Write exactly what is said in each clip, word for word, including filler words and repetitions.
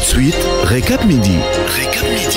سويت غيكاب ميدي. غيكاب ميدي،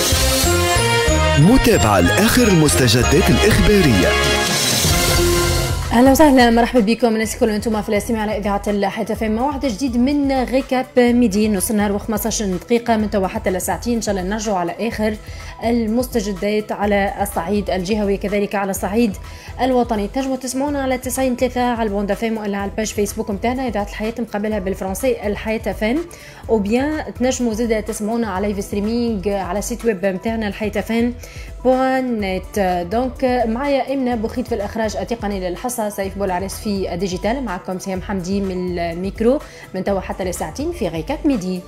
متابعة لآخر المستجدات الإخبارية. اهلا وسهلا، مرحبا بكم الناس الكل انتم في الاستماع على اذاعه الحياه في موعد جديد من غيكاب ميدي، نص النهار وخمسطاش دقيقه من توا حتى لساعتين. ان شاء الله نرجعوا على اخر المستجدات على الصعيد الجهوي كذلك على الصعيد الوطني. تنجموا تسمعونا على تسعين ثلاثة على البوندا فام ولا على الباج فيسبوك نتاعنا اذاعه الحياه مقابلها بالفرنسي الحياه فام، وبيان تنجموا زاده تسمعونا على لايف ستريمينغ على سيت ويب نتاعنا الحياه فام بوان نت. دونك معايا امنه بوخيت في الاخراج التقني للحصه، سيف بولعريس في الديجيتال، معكم سهام حمدي من الميكرو من توا حتى لساعتين في غيكاب ميدي.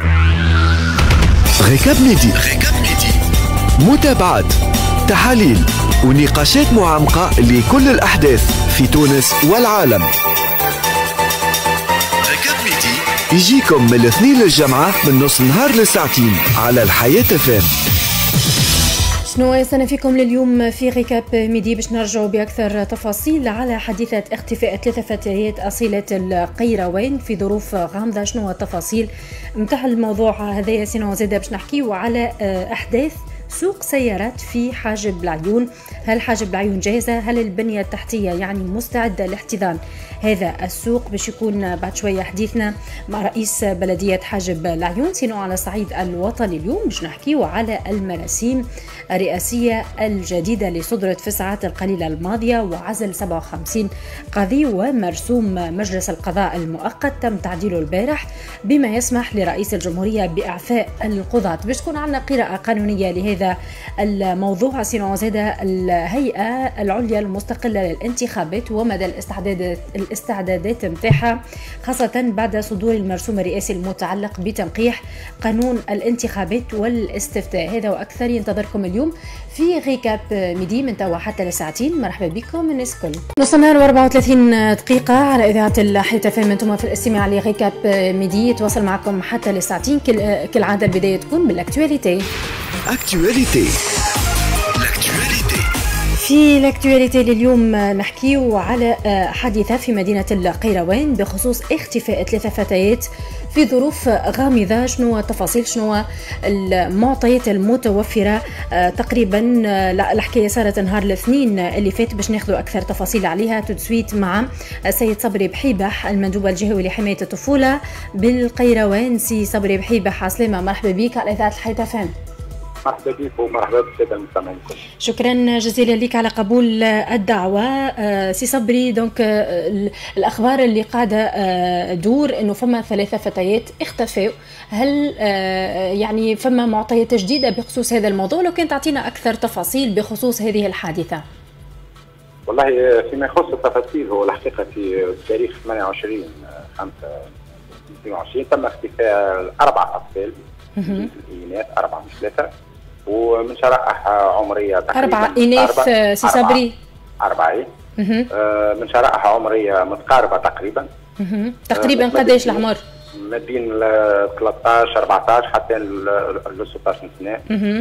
غيكاب ميدي، غيكاب ميدي، متابعات، تحاليل ونقاشات معمقة لكل الأحداث في تونس والعالم. غيكاب ميدي يجيكم من الاثنين للجمعة من نص النهار لساعتين على الحياة فام. شنو سنة فيكم لليوم في غيكاب ميدي باش نرجعوا بأكثر تفاصيل على حادثة اختفاء ثلاثة فتيات أصيلة القيروان في ظروف غامضة. شنو التفاصيل متاع الموضوع هذايا سينو زاده باش نحكيو على أحداث سوق سيارات في حاجب العيون. هل حاجب العيون جاهزة؟ هل البنية التحتية يعني مستعدة لاحتضان هذا السوق؟ باش يكون بعد شوية حديثنا مع رئيس بلدية حاجب العيون. سينو على الصعيد الوطني اليوم باش نحكيو على المراسيم الرئاسية الجديدة اللي صدرت في الساعات القليلة الماضية وعزل سبعة وخمسين قاضي، ومرسوم مجلس القضاء المؤقت تم تعديله البارح بما يسمح لرئيس الجمهورية بإعفاء القضاة. باش تكون عندنا قراءة قانونية لهذا الموضوع. سينو زاده الهيئة العليا المستقلة للانتخابات ومدى الاستعدادات الاستعدادات نتاعها خاصة بعد صدور المرسوم الرئاسي المتعلق بتنقيح قانون الانتخابات والاستفتاء. هذا وأكثر ينتظركم اليوم في غيكاب ميدي من توا حتى لساعتين. مرحبا بكم الناس الكل. نص النهار وأربعة وثلاثين دقيقة على إذاعة الحياة فام، انتم في الاستماع لغيكاب ميدي. يتواصل معكم حتى لساعتين. كالعادة البداية تكون بالاكتواليتي. اكتواليتي الاكتواليتي في الاكتواليتي لليوم نحكيو على حادثة في مدينة القيروان بخصوص اختفاء ثلاثة فتيات في ظروف غامضة. شنو التفاصيل؟ شنو المعطيات المتوفرة تقريبا؟ الحكاية صارت نهار الاثنين اللي فات باش ناخذوا أكثر تفاصيل عليها تدسويت مع السيد صبري بحيبح المندوب الجهوي لحماية الطفولة بالقيروان. سي صبري بحيبح عسلامة، مرحبا بك على إذاعة الحياة فام. مرحبا بك ومرحبا بالساده المستمعين. شكرا جزيلا لك على قبول الدعوه سي صبري. دونك الاخبار اللي قاعده دور انه فما ثلاثه فتيات اختفوا، هل يعني فما معطيات جديده بخصوص هذا الموضوع؟ لو كان تعطينا اكثر تفاصيل بخصوص هذه الحادثه. والله فيما يخص التفاصيل، هو الحقيقه في تاريخ ثمانية وعشرين خمسة اثنين وعشرين تم اختفاء اربع اطفال من الإناث، اربعه مش ثلاثه، ومن شرائح عمريه تقريبا أربعة إناث سي صبري. أربعة آه من شرائح عمرية متقاربة تقريبا. تقريبا آه قداش العمر؟ ما بين ثلاثة عشر أربعة عشر حتى ل ستة عشر سنة.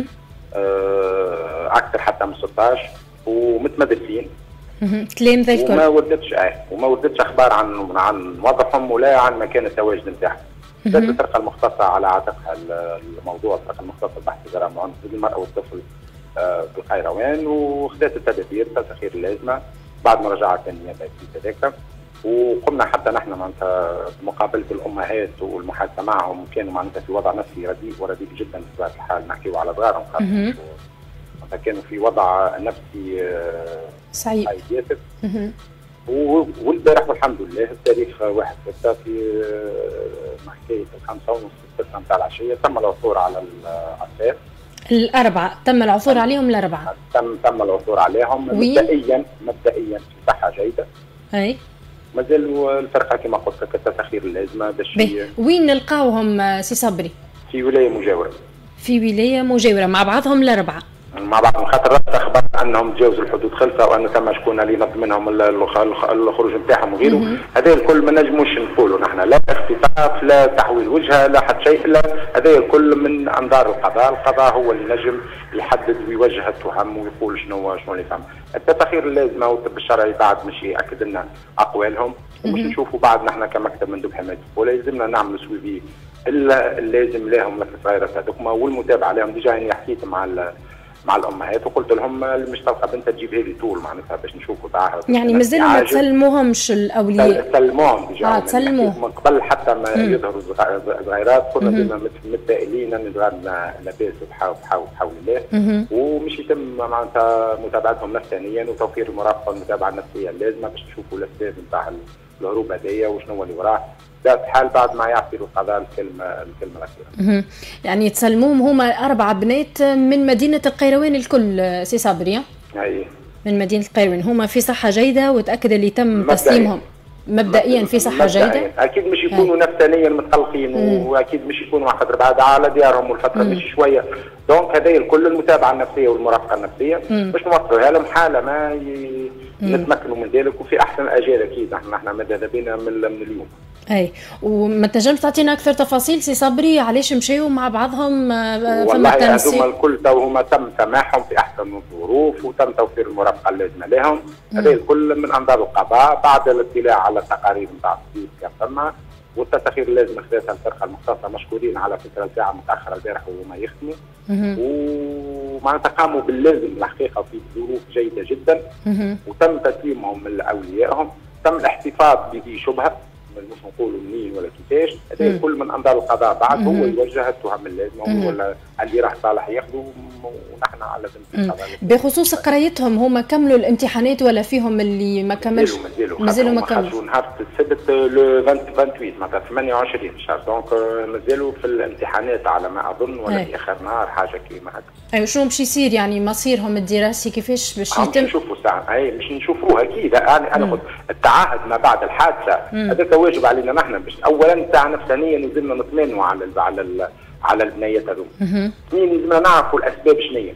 آه أكثر حتى من ستة عشر، ومتمدرسين. تلامذة الكل. وما وردتش آه وما وردتش أخبار عن عن وضعهم ولا عن مكان التواجد نتاعهم. كانت الفرقة المختصة على عاتقها الموضوع، الفرقة المختصة بحث جرائم العنف ضد المرأة والطفل في القيروان، وخذت التدابير تسخير اللازمة بعد مراجعة النيابة في ذلك. وقمنا حتى نحن معناتها بمقابلة الأمهات والمحادثة معهم، كانوا معناتها في وضع نفسي رديء ورديء جدا بطبيعة الحال، نحكيو على صغارهم خاصة، كانوا في وضع نفسي صعيب ياسر. والبارح والحمد لله التاريخ واحد ستة في حكاية الخمسة ونص ستة متاع العشية تم العثور على الأطفال الأربعة. تم العثور عليهم الأربعة. تم تم العثور عليهم مبدئيا مبدئيا في صحة جيدة. أي مازالوا الفرقة كما قلت لك التسخير اللازمة باش. وين نلقاوهم سي صبري؟ في ولاية مجاورة. في ولاية مجاورة مع بعضهم الأربعة. مع بعض، خاطر رد اخبار انهم تجاوزوا الحدود خلفه، وان ثم شكون اللي ينظم منهم الخروج نتاعهم وغيره. هذا الكل ما نجموش نقولوا نحن لا اختطاف لا تحويل وجهه لا حتى شيء، لا هذا الكل من انظار القضاء. القضاء هو اللي نجم يحدد ويوجه التهم ويقول شنو شنو اللي فهم. التسخير اللازمه والطب الشرعي بعد مش ياكد لنا اقوالهم، ومش نشوفوا بعد نحن كمكتب مندوب حمايه الطفوله يلزمنا نعمل سويفي اللازم لهم الصغيرات هذوكما والمتابعه لهم. ديجا يعني حكيت مع مع الامهات وقلت لهم مش تلقى بنت تجيب هذه طول معناتها باش نشوفوا تعاهد. يعني مازالوا ما تسلموهمش الاولياء؟ تسلموهم ديجا. اه تسلموهم من قبل حتى ما مم. يظهروا صغيرات كنا ديما متفائلين ان لاباس بحول بحول الله، ومش يتم معناتها متابعتهم نفسانيا وتوفير المرافقه والمتابعه النفسيه اللازمه باش نشوفوا الاسباب نتاع الهروب هذايا وشنو هو اللي وراه. ده في حال بعد ما يعطيوا القضاء الكلمه الكلمه الاخيره. يعني تسلموهم هما اربع بنات من مدينه القيروان الكل سي صابري؟ اي من مدينه القيروان، هما في صحه جيده وتاكد اللي تم تسليمهم مبدئيا في صحه مبدأيً. جيده؟ اكيد مش يكونوا نفسانيا متقلقين واكيد مش يكونوا على خاطر بعد على ديارهم والفتره مش شويه. دونك هذا الكل المتابعه النفسيه والمرافقه النفسيه باش نوصلوها لهم حاله ما ي... نتمكنوا من ذلك وفي احسن الاجال. اكيد احنا احنا ماذا بينا من, من اليوم. اي وما تنجمش تعطينا اكثر تفاصيل سي صبري علاش مشاو مع بعضهم؟ والله هذوما الكل تو هما تم سماحهم في احسن الظروف وتم توفير المرافقه اللازمه لهم. هذا الكل من انظار القضاء بعد الاطلاع على التقارير نتاع التسجيل كان ثم والتسخير اللازم خذتها الفرقه المختصه مشكورين على فكره ساعه متاخره البارح وهما يختموا ومعناتها قاموا باللازم الحقيقه في ظروف جيده جدا وتم تسليمهم لاوليائهم. تم الاحتفاظ بذي شبهه مش نقولوا منين ولا كيفاش. هذا كل من انظار القضاء بعد هو يوجه التهم اللازمه ولا اللي راح صالح ياخذوا ونحن على ذمه القضاء. بخصوص قرايتهم هما كملوا الامتحانات ولا فيهم اللي ما كملش؟ مازالوا مازالوا ما كملوش. خرجوا نهار السبت لو ثمانية وعشرين معناتها ثمانية وعشرين شهر. دونك مازالوا في الامتحانات على ما اظن ولا في اخر نهار حاجه كيما هكا. ايوه شنو باش يصير يعني مصيرهم الدراسي كيفاش باش يتم؟ نشوفوا ساعه اي باش نشوفوه اكيد. انا انا قلت التعهد ما بعد الحادثه هذاك واجب علينا نحن باش اولا تاع نفسانيا لازمنا نطمئنوا على ال على ال على البنيات هذوما. اثنين لازمنا نعرفوا الاسباب شنيا.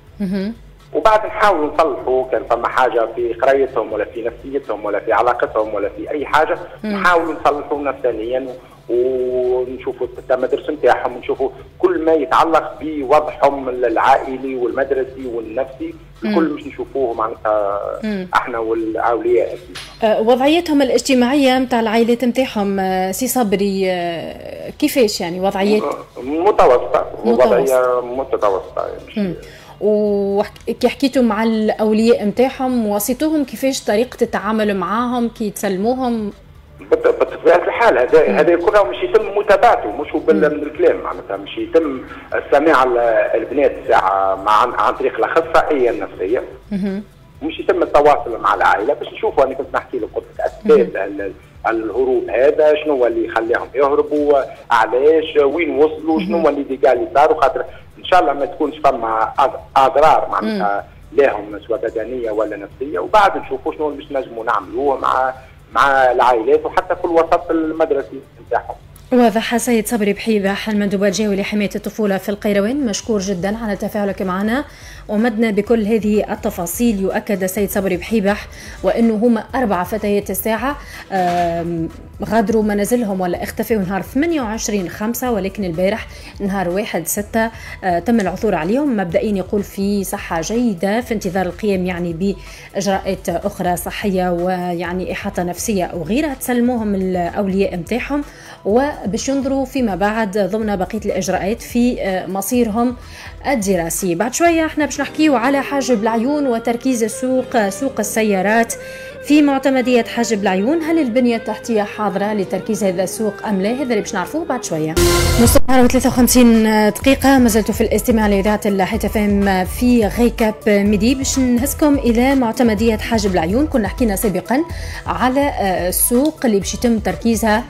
وبعد نحاولوا نصلحوا كان فما حاجه في قرايتهم ولا في نفسيتهم ولا في علاقتهم ولا في اي حاجه نحاولوا نصلحوا نفسانيا ونشوفوا المدرسه نتاعهم ونشوفوا كل ما يتعلق بوضعهم العائلي والمدرسي والنفسي الكل مش نشوفوه معناتها احنا والاولياء. أه وضعيتهم الاجتماعيه نتاع العائلات نتاعهم سي صبري أه كيفاش يعني وضعيات؟ متوسطه وضعيه متوسطه يعني. وكي حكيتوا مع الاولياء نتاعهم وصيتوهم كيفاش طريقه التعامل معاهم كي تسلموهم؟ بطبيعه الحال هذا هذا كله مش يتم متابعته مش من الكلام معناتها مش يتم سماع البنات ساعه مع عن طريق الاخصائيه النفسيه. مش يتم التواصل مع العائله باش نشوفوا. انا كنت نحكي لك قلت اسباب الهروب هذا شنو هو اللي يخليهم يهربوا علاش وين وصلوا شنو هو اللي ديجا اللي صاروا خاطر ان شاء الله ما تكونش فما اضرار معناتها لهم سواء بدنيه ولا نفسيه. وبعد نشوفوا شنو باش نجموا نعملوه مع مع العائلات وحتى في الوسط المدرسي نتاعهم. واضح. سيد صبري بحيبح المندوب الجهوي لحماية الطفولة في القيروان مشكور جدا على تفاعلك معنا ومدنا بكل هذه التفاصيل. يؤكد سيد صبري بحيبح وأنه هما أربع فتيات الساعة غادروا منازلهم ولا اختفوا نهار ثمانية وعشرين خمسة ولكن البارح نهار واحد ستة تم العثور عليهم مبدئيا يقول في صحة جيدة في انتظار القيام يعني بإجراءات أخرى صحية ويعني إحاطة نفسية أو غيرها. تسلموهم الأولياء متاعهم وباش ينظروا فيما بعد ضمن بقية الإجراءات في مصيرهم الدراسي. بعد شوية احنا باش نحكيو على حاجب العيون وتركيز السوق سوق السيارات في معتمدية حاجب العيون. هل البنية التحتية حاضرة لتركيز هذا السوق أم لا؟ هذا اللي باش نعرفوه بعد شوية. نص نهار وثلاثة وخمسين دقيقة ما زلتوا في الاستماع لإذاعة الحياة فام في غيكاب ميدي. باش نهزكم إلى معتمدية حاجب العيون. كنا حكينا سابقا على السوق اللي باش يتم تركيزها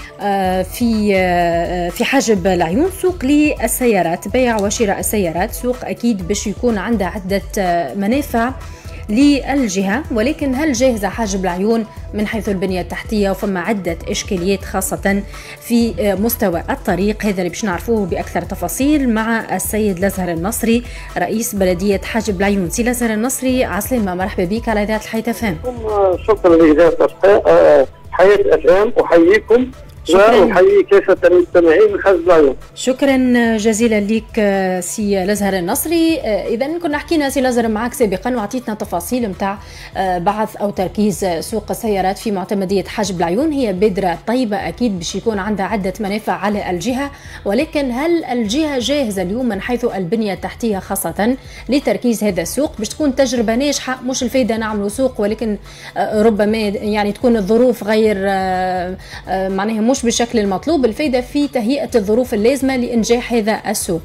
في في حاجب العيون، سوق للسيارات، بيع وشراء السيارات، سوق أكيد باش يكون عنده عدة منافع للجهة. ولكن هل جاهزة حاجب العيون من حيث البنية التحتية؟ وفما عدة إشكاليات خاصة في مستوى الطريق. هذا اللي باش نعرفوه بأكثر تفاصيل مع السيد لازهر النصري رئيس بلدية حاجب العيون. سي لازهر النصري عسلامة، مرحبا بك على إذاعة الحياة فام. شكرا لإذاعة حياة أفهام، أحييكم ونحيي كافة المستمعين من خارج العيون. شكرا جزيلا لك سي الازهر النصري. اذا كنا حكينا سي الازهر معك سابقا وعطيتنا تفاصيل نتاع بعث او تركيز سوق السيارات في معتمديه حجب العيون. هي بادره طيبه اكيد باش يكون عندها عده منافع على الجهه، ولكن هل الجهه جاهزه اليوم من حيث البنيه التحتيه خاصه لتركيز هذا السوق باش تكون تجربه ناجحه؟ مش الفائده نعملوا سوق ولكن ربما يعني تكون الظروف غير معناها مش بالشكل المطلوب، الفائده في تهيئه الظروف اللازمه لانجاح هذا السوق.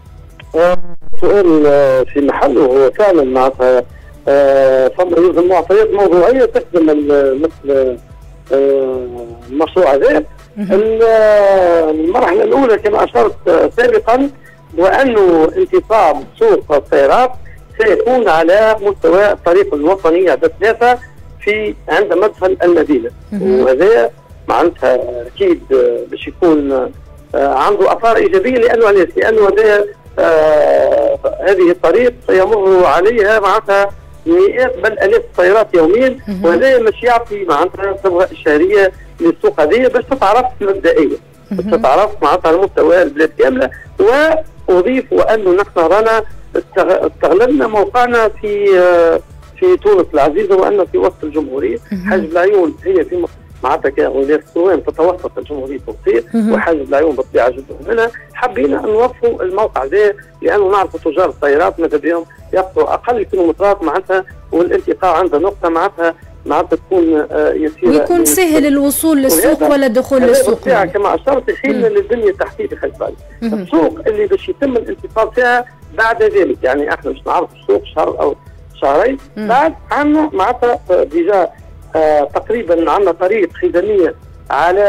سؤال في محله، هو فعلا معناتها فما يوجد معطيات موضوعيه تخدم مثل المشروع هذا. المرحله الاولى كما اشرت سابقا وانه انتصاب سوق السيارات سيكون على مستوى الطريق الوطنيه ثلاثه في عند مدخل المدينه، وهذا معناتها اكيد باش يكون عنده اثار ايجابيه. لانه علاش؟ لانه هذا آه هذه الطريق يمر عليها معناتها مئات بل الاف السيارات يوميا، وهذا مش يعطي معناتها الصبغه الشهريه للسوق هذه باش تتعرف مبدئيا، باش تتعرف معناتها على مستوى البلاد كامله. واضيف وانه نحن رانا استغللنا موقعنا في آه في تونس العزيزه، وان في وسط الجمهوريه. حجب العيون هي في معناتها كولاية السويم تتوسط الجمهوريه التونسيه، وحجب العيون بالطبيعه جزء منها. حبينا نوظفوا الموقع ذا لانه نعرفوا تجار السيارات ماذا بهم يقطعوا اقل كيلومترات معناتها، والالتقاء عند نقطه معناتها معناتها تكون يسيره ويكون سهل الوصول للسوق ولا الدخول للسوق. يعني. كما اشرت يحيلنا للبنيه التحتيه في حجب العيون. السوق اللي باش يتم الانتصاب فيها بعد ذلك، يعني احنا باش نعرف السوق شهر او شهرين بعد. عندنا معناتها ديجا آه تقريبا عندنا طريق خدميه على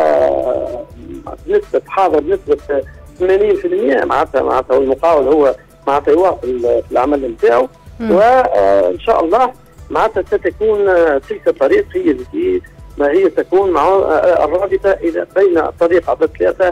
نسبه حاضر بنسبه ثمانين بالمئة معناتها معناتها والمقاول هو معناتها يواصل في العمل نتاعو، وان شاء الله معناتها ستكون تلك الطريق هي التي ما هي تكون مع الرابطه الى بين الطريق عبد ثلاثه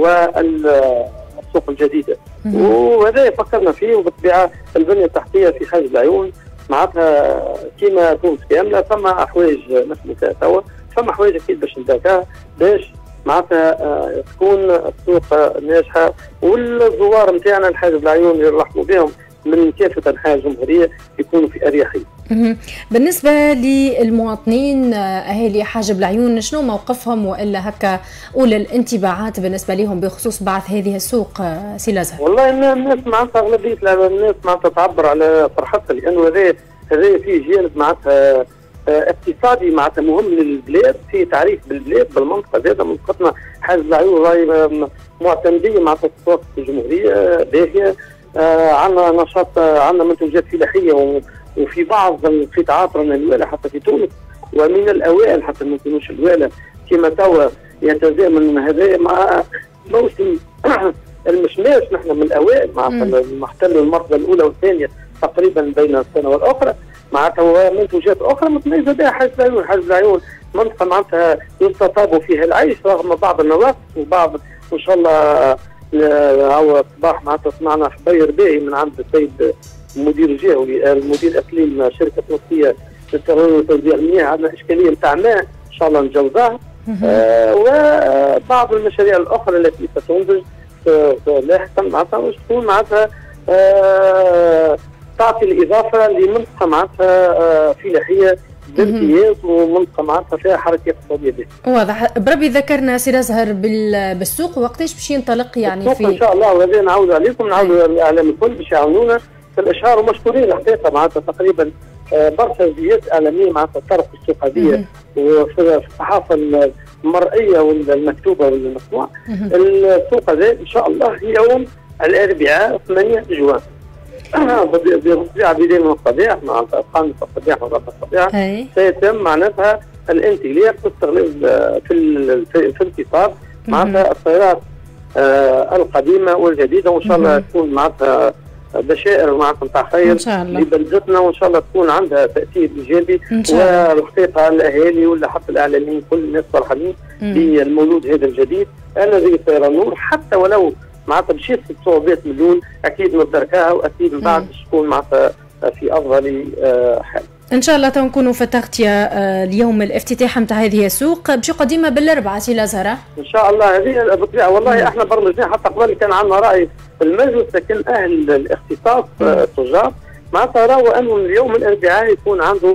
والسوق الجديده. وهذا فكرنا فيه، وبالطبيعه البنيه التحتيه في حجب العيون معناتها كيما تونس كامله ثم احواج نخدموا فيها توا، ثم احواج اكيد باش ندركها باش معناتها آه تكون السوق ناجحه، والزوار نتاعنا لحجب العيون اللي نرحبوا بهم من كافه انحاء الجمهوريه يكونوا في اريحيه. بالنسبه للمواطنين اهالي حجب العيون شنو موقفهم والا هكا اولى الانطباعات بالنسبه لهم بخصوص بعث هذه السوق سي الازهر؟ والله الناس معناتها اغلبيه الناس معناتها تعبر على فرحتها، لانه هذا هذا فيه جانب معناتها اقتصادي معناتها مهم للبلاد، في تعريف بالبلاد بالمنطقه هذا. منطقتنا حجب العيون راهي معتمديه معناتها في وسط الجمهوريه باهيه. آه عندنا نشاط، آه عندنا منتوجات فلاحيه، وفي بعض القطاعات رانا الوالة حتى في تونس، ومن الاوائل حتى ما نكونوش الوالة كما توا يتزامن هذا مع موسم المشماش. نحن من الاوائل معناتها المحتل المرتبه الاولى والثانيه تقريبا بين السنه والاخرى، معناتها منتوجات اخرى متميزه بها حجب العيون. حجب العيون منطقه معناتها يستطاب فيها العيش رغم بعض النواقص وبعض ان شاء الله. هو صباح معناتها سمعنا خبير باهي من عند السيد المدير الجهوي المدير اقليم شركه تونسيه للتغير وتوزيع المياه. عندنا اشكاليه نتاع ماء ان شاء الله نجوزها، آه وبعض المشاريع الاخرى التي ستنتج لاحقا معناتها باش تكون معناتها آه تعطي الاضافه لمنطقه معناتها آه فلاحيه بامتياز، ومنطقه معناتها فيها حركه اقتصاديه باهيه. واضح. بربي ذكرنا سي الازهر بالسوق وقتاش باش ينطلق يعني في ان شاء الله، وهذا نعود عليكم نعود الاعلام الكل باش يعاونونا في الاشهار، ومشكورين الحقيقه معناتها تقريبا برشا جهات اعلاميه معناتها طرق السوق هذه وفي الصحافه المرئيه والمكتوبه والمسموعه. السوق هذا ان شاء الله يوم الاربعاء ثمانية جوان بالطبيعه بدايه من الطبيعه مع خامس الطبيعه ورابع الطبيعه سيتم معناتها الانطلاق واستغلال في في الانتصاب معناتها السيارات آه القديمه والجديده، وان شاء الله تكون معناتها بشائر معناتها نتاع خير لبلدتنا، وان شاء الله تكون عندها تاثير ايجابي. والحقيقه الاهالي ولا حتى الاعلاميين كل الناس فرحانين بالمولود هذا الجديد الذي سيرى النور، حتى ولو معناتها باش يصل صعوبات مليون اكيد ندركها، واكيد من بعد باش تكون معناتها في افضل حال. ان شاء الله تنكونوا فتحت يا اليوم الافتتاح نتاع هذه السوق باش قديمه بالاربعاء سي لازهره ان شاء الله. هذه بالطبيعه والله احنا برمجنا حتى قبل كان عندنا راي في المجلس، لكن اهل الاختصاص التجار معناتها راوا انه اليوم الاربعاء يكون عنده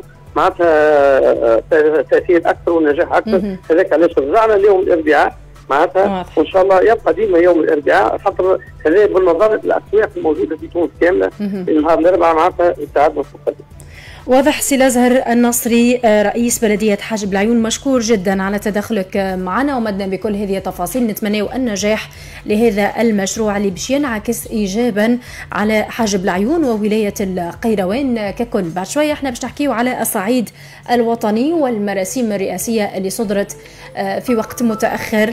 معناتها تاثير اكثر ونجاح اكثر. هذاك علاش رجعنا اليوم الاربعاء معناتها، وان شاء الله يبقى ديما يوم الاربعاء، خاطر هذا بالنظر الاسواق الموجوده في تونس كامله نهار الاربعاء معناتها يساعدنا في القضيه. واضح سي لازهر النصري رئيس بلدية حاجب العيون، مشكور جدا على تدخلك معنا ومدنا بكل هذه التفاصيل. نتمنى النجاح لهذا المشروع اللي باش ينعكس ايجابا على حاجب العيون وولاية القيروان ككل. بعد شوية احنا باش نحكيو على الصعيد الوطني والمراسيم الرئاسية اللي صدرت في وقت متأخر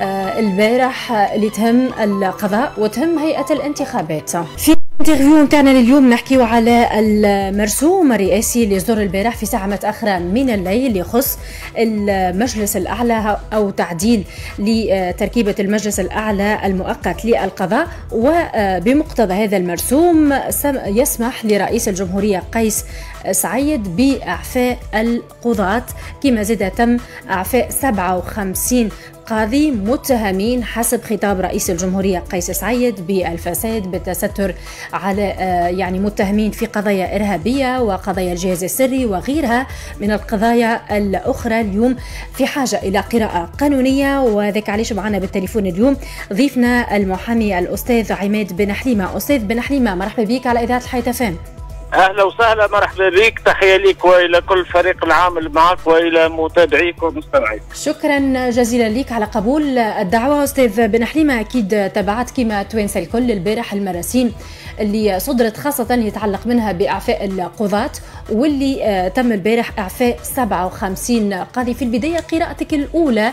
البارح اللي تهم القضاء وتهم هيئة الانتخابات. في انترفيو نتاعنا اليوم نحكيو على المرسوم الرئاسي اللي صدر البارح في ساعة متأخرة من الليل اللي يخص المجلس الأعلى أو تعديل لتركيبة المجلس الأعلى المؤقت للقضاء. وبمقتضى هذا المرسوم يسمح لرئيس الجمهورية قيس سعيد بإعفاء القضاة، كما زاد تم إعفاء سبعة وخمسين قاضي متهمين حسب خطاب رئيس الجمهورية قيس سعيد بالفساد بالتستر على يعني متهمين في قضايا إرهابية وقضايا الجهاز السري وغيرها من القضايا الأخرى. اليوم في حاجة إلى قراءة قانونية، وذاك علاش معنا بالتليفون اليوم ضيفنا المحامي الأستاذ عماد بن حليمة. أستاذ بن حليمة مرحبا بك على إذاعة الحياة فام. اهلا وسهلا، مرحبا بك، تحيه لك والى كل فريق العامل معك والى متابعيك ومستمعيك. شكرا جزيلا لك على قبول الدعوه. استاذ بن حليمه اكيد تابعت كما توانسه الكل البارح المراسيم اللي صدرت خاصه يتعلق منها باعفاء القضاة، واللي تم البارح اعفاء سبعة وخمسين قاضي. في البدايه قراءتك الاولى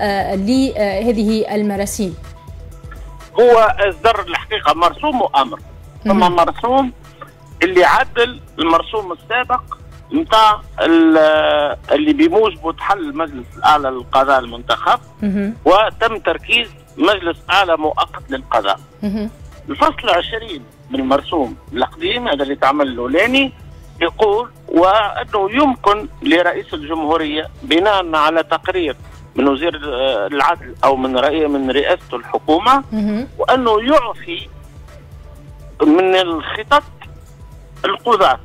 لهذه المراسيم. هو اصدر الحقيقه مرسوم وامر، ثم مرسوم اللي عدل المرسوم السابق نتاع اللي بموجبه تحل المجلس الاعلى للقضاء المنتخب وتم تركيز مجلس اعلى مؤقت للقضاء. الفصل عشرين من المرسوم القديم هذا اللي تعمل الاولاني يقول وانه يمكن لرئيس الجمهوريه بناء على تقرير من وزير العدل او من رئيس من رئاسه الحكومه وانه يعفي من الخطط القضاة.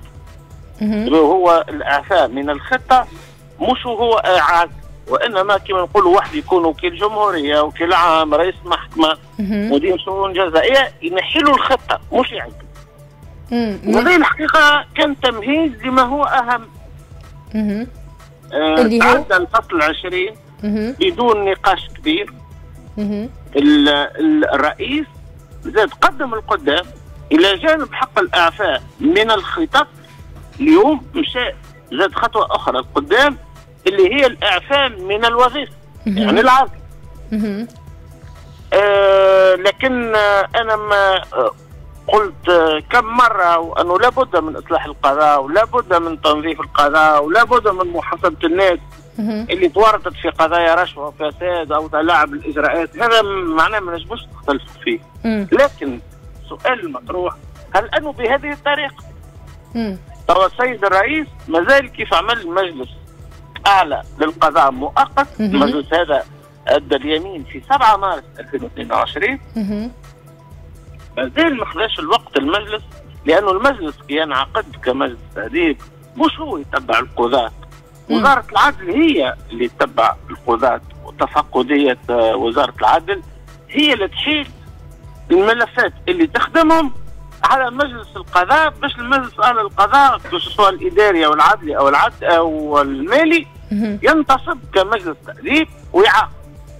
هو الإعفاء من الخطة مش هو إعادة، وإنما كما نقولوا واحد يكون وكيل جمهورية وكيل عام رئيس محكمة مدير شؤون جزائية ينحلوا الخطة مش يعدل. وهذه الحقيقة كان تمهيد لما هو أهم. آه اللي هو تعدى الفصل العشرين بدون نقاش كبير. الرئيس زاد قدم القدام إلى جانب حق الإعفاء من الخطط. اليوم مشى زاد خطوة أخرى القدام اللي هي الإعفاء من الوظيفة يعني العزل. آه لكن آه أنا ما آه قلت آه كم مرة وأنه لابد من إصلاح القضاء ولابد من تنظيف القضاء ولابد من محاسبة الناس اللي تورطت في قضايا رشوة وفساد أو تلاعب الإجراءات. هذا معناه ما نجمش نختلف فيه. لكن السؤال المطروح هل انه بهذه الطريقه؟ ترى السيد الرئيس مازال كيف عمل مجلس اعلى للقضاء مؤقت. المجلس هذا ادى اليمين في سبعة مارس ألفين واثنين وعشرين. مازال ما خذاش الوقت المجلس، لانه المجلس ينعقد كمجلس تأديب مش هو يتبع القضاة. وزاره العدل هي اللي تتبع القضاة، وتفقديه وزاره العدل هي اللي تحيل الملفات اللي تخدمهم على مجلس القضاء باش المجلس الاعلى للقضاء سواء الاداري او العدلي او العد او المالي ينتصب كمجلس تأديب ويعاقب.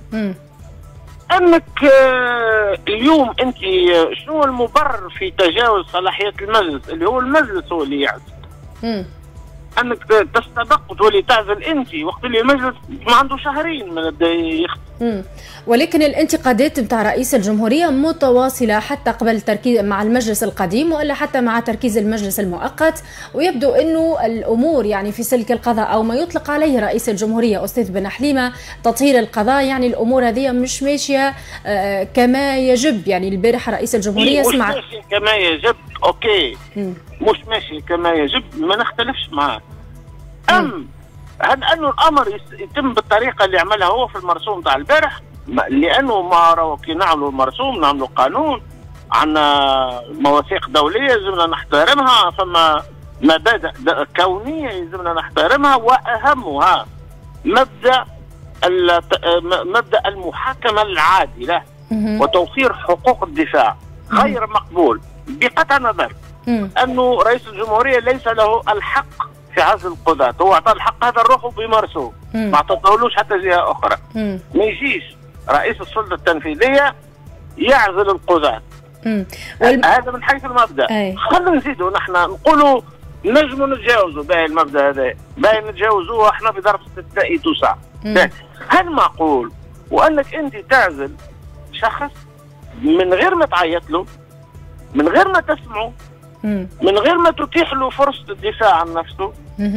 انك اليوم انت شنو المبرر في تجاوز صلاحيات المجلس اللي هو المجلس هو اللي يعزل؟ انك تستبق وتولي تعزل انت وقت اللي المجلس ما عنده شهرين من بدا يخدم. ولكن الانتقادات نتاع رئيس الجمهورية متواصلة حتى قبل التركيز مع المجلس القديم ولا حتى مع تركيز المجلس المؤقت، ويبدو انه الامور يعني في سلك القضاء او ما يطلق عليه رئيس الجمهورية استاذ بن حليمة تطهير القضاء، يعني الامور هذه مش ماشية آه كما يجب. يعني البارح رئيس الجمهورية مش سمع ماشي كما يجب، اوكي مم. مش ماشي كما يجب ما نختلفش معاه، ام هل انه الامر يتم بالطريقه اللي عملها هو في المرسوم تاع البارح؟ لانه ما راهو كي نعملوا المرسوم نعملوا قانون، عندنا مواثيق دوليه لازمنا نحترمها، فما مبادئ كونيه لازمنا نحترمها، واهمها مبدا مبدا المحاكمه العادله وتوفير حقوق الدفاع. غير مقبول بقطع النظر انه رئيس الجمهوريه ليس له الحق في عزل القضاة، هو اعطى الحق هذا الروح بمارسه، ما اعطاهولوش حتى جهه اخرى. مم. ما يجيش رئيس السلطه التنفيذيه يعزل القضاة. والم... هذا من حيث المبدا. خلينا نزيدوا نحن نقولوا نجموا نتجاوزوا باهي المبدا هذا، باهي نتجاوزوه احنا بظرف استثنائي توسع. هل معقول وانك انت تعزل شخص من غير ما تعيط له، من غير ما تسمعه، من غير ما تتيح له فرصة الدفاع عن نفسه،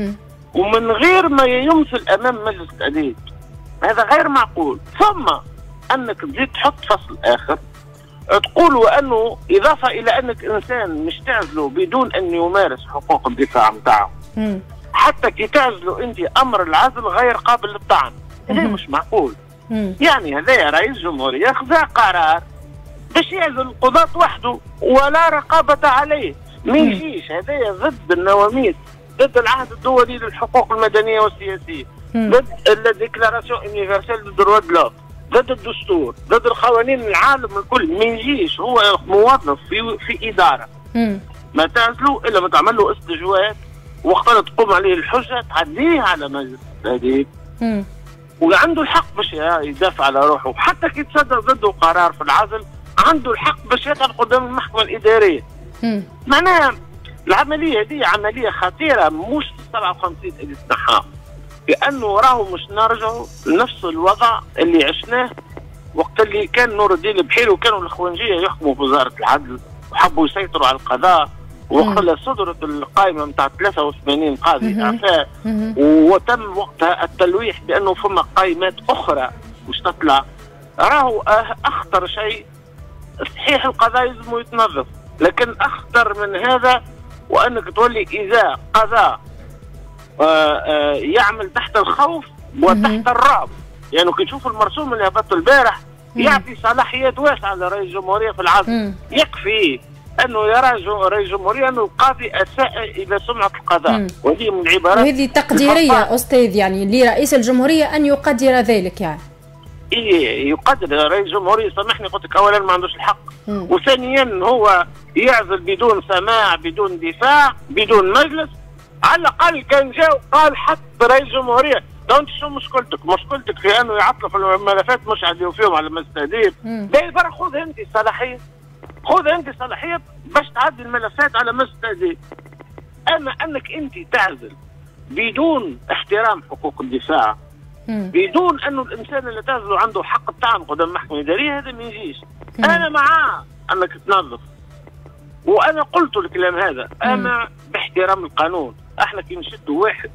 ومن غير ما يمثل أمام مجلس التأديب؟ هذا غير معقول. ثم أنك تزيد تحط فصل آخر تقول وأنه إضافة إلى أنك إنسان مش تعزله بدون أن يمارس حقوق الدفاع متاعه، حتى كي تعزله أنت أمر العزل غير قابل للطعن. هذا مش معقول. يعني هذا رئيس جمهورية ياخذ قرار باش يعزل القضاة وحده ولا رقابة عليه، ما يجيش. هذا ضد النواميس، ضد العهد الدولي للحقوق المدنية والسياسية، ضد الديكلاراسيون يونيفرسال دو دروا دو لوم، ضد الدستور، ضد القوانين العالم الكل. ما يجيش هو موظف في في إدارة ما تعزلوا إلا ما تعمل له استجواب، وقتها تقوم عليه الحجة تعديه على مجلس التأديب، وعنده الحق باش يدافع على روحه. حتى كي تصدر ضده قرار في العزل عنده الحق باش يطعن قدام المحكمة الإدارية. معناها العملية هذه عملية خطيرة، مش سبعة وخمسين اللي تنحى، لأنه راهو مش نرجعوا لنفس الوضع اللي عشناه وقت اللي كان نور الدين البحيري وكانوا الإخوانجية يحكموا في وزارة العدل وحبوا يسيطروا على القضاء، وقت اللي صدرت القائمة نتاع ثلاثة وثمانين قاضي إعفاء، وتم وقتها التلويح بأنه فما قائمات أخرى مش تطلع. راهو أخطر شيء صحيح القضاء لازم يتنظف، لكن أخطر من هذا وأنك تولي إذا قضاء يعمل تحت الخوف وتحت الرعب. يعني كي تشوف المرسوم اللي هبطه البارح يعطي صلاحيات واسعة لرئيس الجمهورية في العزل. يكفي أنه يرى رئيس الجمهورية أنه القاضي أساء إلى سمعة القضاء، وهذه من العبارات وهذه تقديرية أستاذ، يعني لرئيس الجمهورية أن يقدر ذلك. يعني إيه يقدر رئيس الجمهورية، سامحني قلت لك أولا ما عندوش الحق، وثانيا هو يعزل بدون سماع بدون دفاع بدون مجلس. على الأقل كان جاء وقال حتى رئيس الجمهورية دونت شو مشكلتك؟ مشكلتك في أنه يعطلوا في الملفات مش يعديوا فيهم على مجلس التأديب. باهي برا خذ أنت صلاحية، خذ أنت صلاحية باش تعدي الملفات على مجلس التأديب. أما أنك أنت تعزل بدون احترام حقوق الدفاع، بدون انه الانسان اللي تعزله عنده حق الطعن قدام محكمه اداريه، هذا ما يجيش. انا معاه انك تنظف، وانا قلت الكلام هذا، انا باحترام القانون. احنا كي نشدوا واحد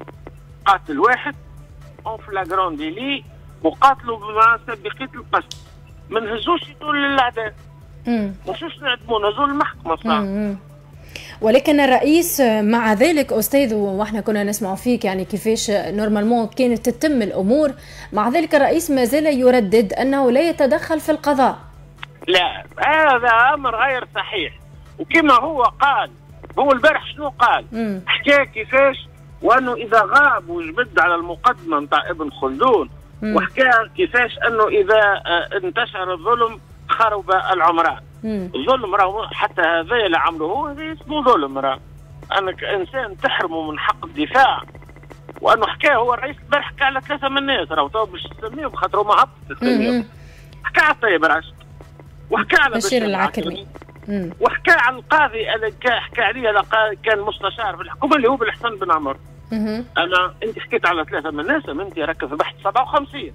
قاتل واحد اون فلاغرون ديلي وقاتلوا مع سابقيه القتل، ما نهزوش يدول للاعداء، ما نمشوش نعدموا، نهزوا المحكمه صح. ولكن الرئيس مع ذلك أستاذ، وإحنا كنا نسمع فيك يعني كيفاش نورمالمون كانت تتم الأمور، مع ذلك الرئيس ما زال يردد أنه لا يتدخل في القضاء. لا، هذا أمر غير صحيح. وكما هو قال، هو البارح شنو قال؟ حكى كيفاش وأنه إذا غاب وجبد على المقدمة نتاع ابن خلدون، وحكى كيفاش أنه إذا انتشر الظلم خرب العمران. الظلم راهو حتى هذا اللي عملوه هذا اسمه ظلم. راه انك انسان تحرمه من حق الدفاع، وانه حكاه هو الرئيس البارح حكى على ثلاثه من الناس، راهو تو باش تسميهم خاطر ما هبط تسميهم. حكى على الطيب راشد، وحكى على بشير العكرمي، وحكى على القاضي اللي حكى عليه كان مستشار في الحكومه اللي هو بالحسن بن عمر. انا انت حكيت على ثلاثه من الناس، انت راك ذبحت سبعة وخمسين.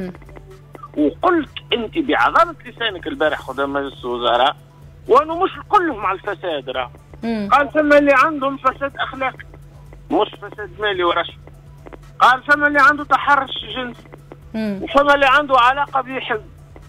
وقلت انت بعظمه لسانك البارح قدام مجلس الوزراء وانه مش كلهم على الفساد. راه قال ثم اللي عندهم فساد اخلاقي مش فساد مالي ورشوه. قال ثم اللي عنده تحرش جنسي، وثم اللي عنده علاقه بحزب.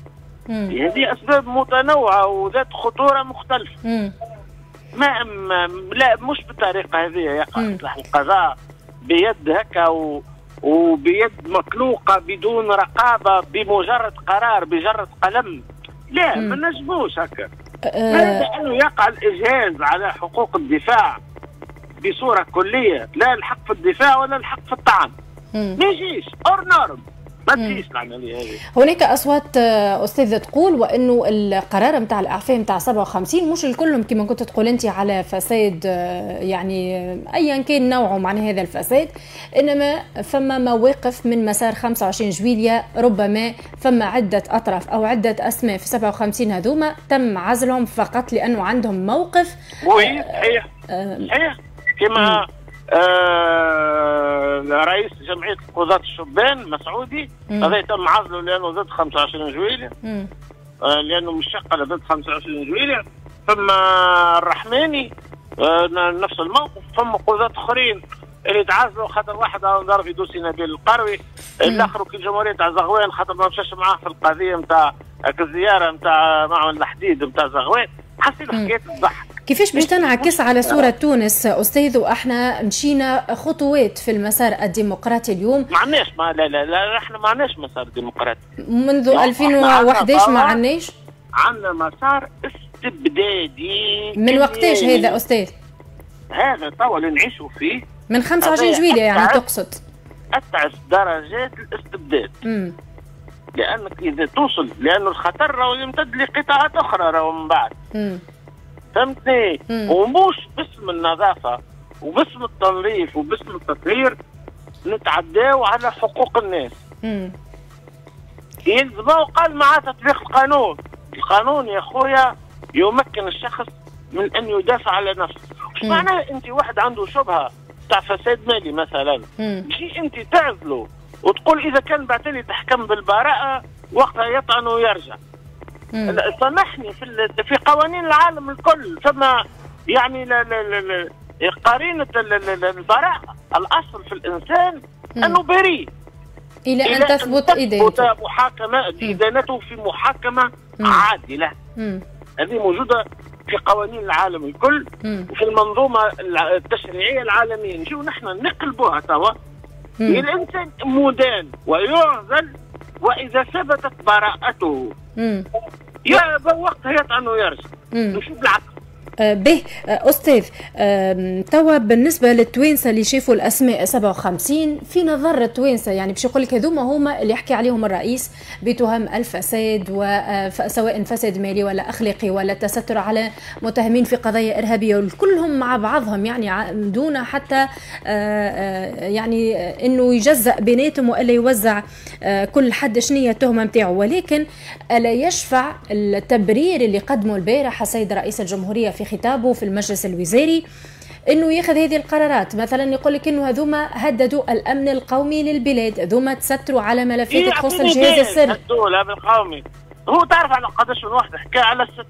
هذه اسباب متنوعه وذات خطوره مختلفه. ما, ما لا مش بالطريقه هذه يقع اصلاح القضاء بيد هكا و... وبيد مطلوقه بدون رقابه بمجرد قرار بجرد قلم. لا ما نجموش هكا. هذا انه يقع الاجهاز على حقوق الدفاع بصوره كليه، لا الحق في الدفاع ولا الحق في الطعن. ما يجيش اور نورم، ما تجيش العمليه هذه. هناك اصوات استاذه تقول وانه القرار نتاع الاعفاء نتاع سبعة وخمسين مش الكلهم كما كنت تقول انت على فساد، يعني ايا كان نوعه معنى هذا الفساد، انما فما مواقف من مسار خمسة وعشرين جويلية ربما فما عده اطراف او عده اسماء في سبعة وخمسين هذوما تم عزلهم فقط لانه عندهم موقف. وي صحيح صحيح كما آه رئيس جمعية قضاة الشبان مسعودي هذا تم عزله لأنه ضد خمسة وعشرين جويلية، آه لأنه مش شقة ضد خمسة وعشرين جويلية. ثم الرحماني آه نفس الموقف. ثم قضاة آخرين اللي تعزلوا خاطر واحد ضرب في دوسي نبيل القروي، الآخر في جمهورية تاع زغوان خاطر ما مشاش معاه في القضية نتاع الزيارة نتاع معمل الحديد نتاع زغوان. حسيت حكاية الضحك. كيفاش باش تنعكس على صورة تونس أستاذ وإحنا مشينا خطوات في المسار الديمقراطي اليوم؟ ما عندناش ما لا لا لا احنا ما عندناش مسار ديمقراطي منذ ألفين وأحد عشر ما عندناش؟ عندنا مسار استبدادي. من وقتاش هذا أستاذ؟ هذا توا اللي نعيشوا فيه من خمسة وعشرين جويلية يعني تقصد؟ أتعس درجات الاستبداد. امم لأنك إذا توصل لأنه الخطر راهو يمتد لقطاعات أخرى راهو من بعد. امم فهمتني؟ ومش باسم النظافة وباسم التنظيف وباسم التطهير نتعداو على حقوق الناس. امم يلزموا قال مع تطبيق القانون. القانون يا خويا يمكن الشخص من أن يدافع على نفسه. وش معناه أنت واحد عنده شبهة تاع فساد مالي مثلا تجي أنت تعزله وتقول إذا كان بعتلي تحكم بالبراءة وقتها يطعن ويرجع. سامحني في في قوانين العالم الكل ثم يعني لا لا لا لا قرينة البراءة الأصل في الإنسان مم. أنه بريء إلى أن تثبت إدانته محاكمة إدانته في محاكمة مم. عادلة. مم. هذه موجودة في قوانين العالم الكل مم. وفي المنظومة التشريعية العالمية. نجيو نحن نقلبوها توا الإنسان مدان ويعزل وإذا ثبتت براءته يا وقتها يطعن ويرجع. نشوف العكس. آه به آه أستاذ آه توا بالنسبة للتوانسة اللي شافوا الأسماء سبعة وخمسين في نظر التوانسة يعني باش يقول لك هذوما هما اللي يحكي عليهم الرئيس بتهم الفساد وسواء فساد مالي ولا أخلاقي ولا التستر على متهمين في قضايا إرهابية كلهم مع بعضهم يعني دون حتى آه آه يعني إنه يجزأ بيناتهم وإلا يوزع آه كل حد شنية التهمة متاعه. ولكن ألا يشفع التبرير اللي قدمه البارح السيد رئيس الجمهورية في خطابه في المجلس الوزاري انه ياخذ هذه القرارات؟ مثلا يقول لك انه هذوما هددوا الامن القومي للبلاد، هذوما تستروا على ملفات تخص الجهاز السري. هددوا الامن القومي. هو تعرف على قداش من واحد حكى على الست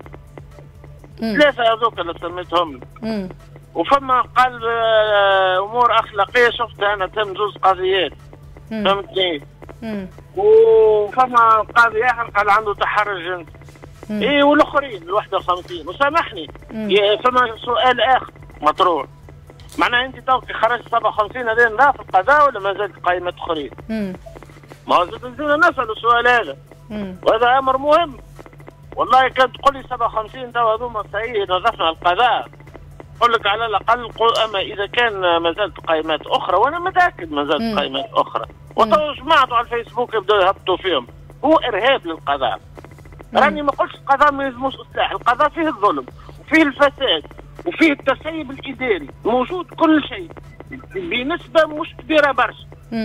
ثلاثه هذوك اللي سميتهم. امم وفما قال امور اخلاقيه شفتها انا تم جوز قضيات. فهمتني؟ امم وفما قاضي اخر قال عنده تحرش جنسي. ايه والاخرين ال واحد وخمسين. وسامحني فما سؤال اخر مطروح، معناها انت توقي خرجت سبعة وخمسين هذين لا في القضاء ولا ما زالت قائمه اخرين؟ ما هو زدنا نسال السؤال هذا وهذا امر مهم. والله كانت تقول لي سبعة وخمسين تو هذوما صحيح نظفنا القضاء، اقول لك على الاقل اما اذا كان ما زالت قائمات اخرى وانا متاكد ما زالت قائمات اخرى وتو جماعته على الفيسبوك يبداوا يهبطوا فيهم. هو ارهاب للقضاء. راني ما قلتش القضاء ما يلزموش اصلاح، القضاء فيه الظلم وفيه الفساد وفيه التسيب الاداري، موجود كل شيء بنسبه مش كبيره برشا.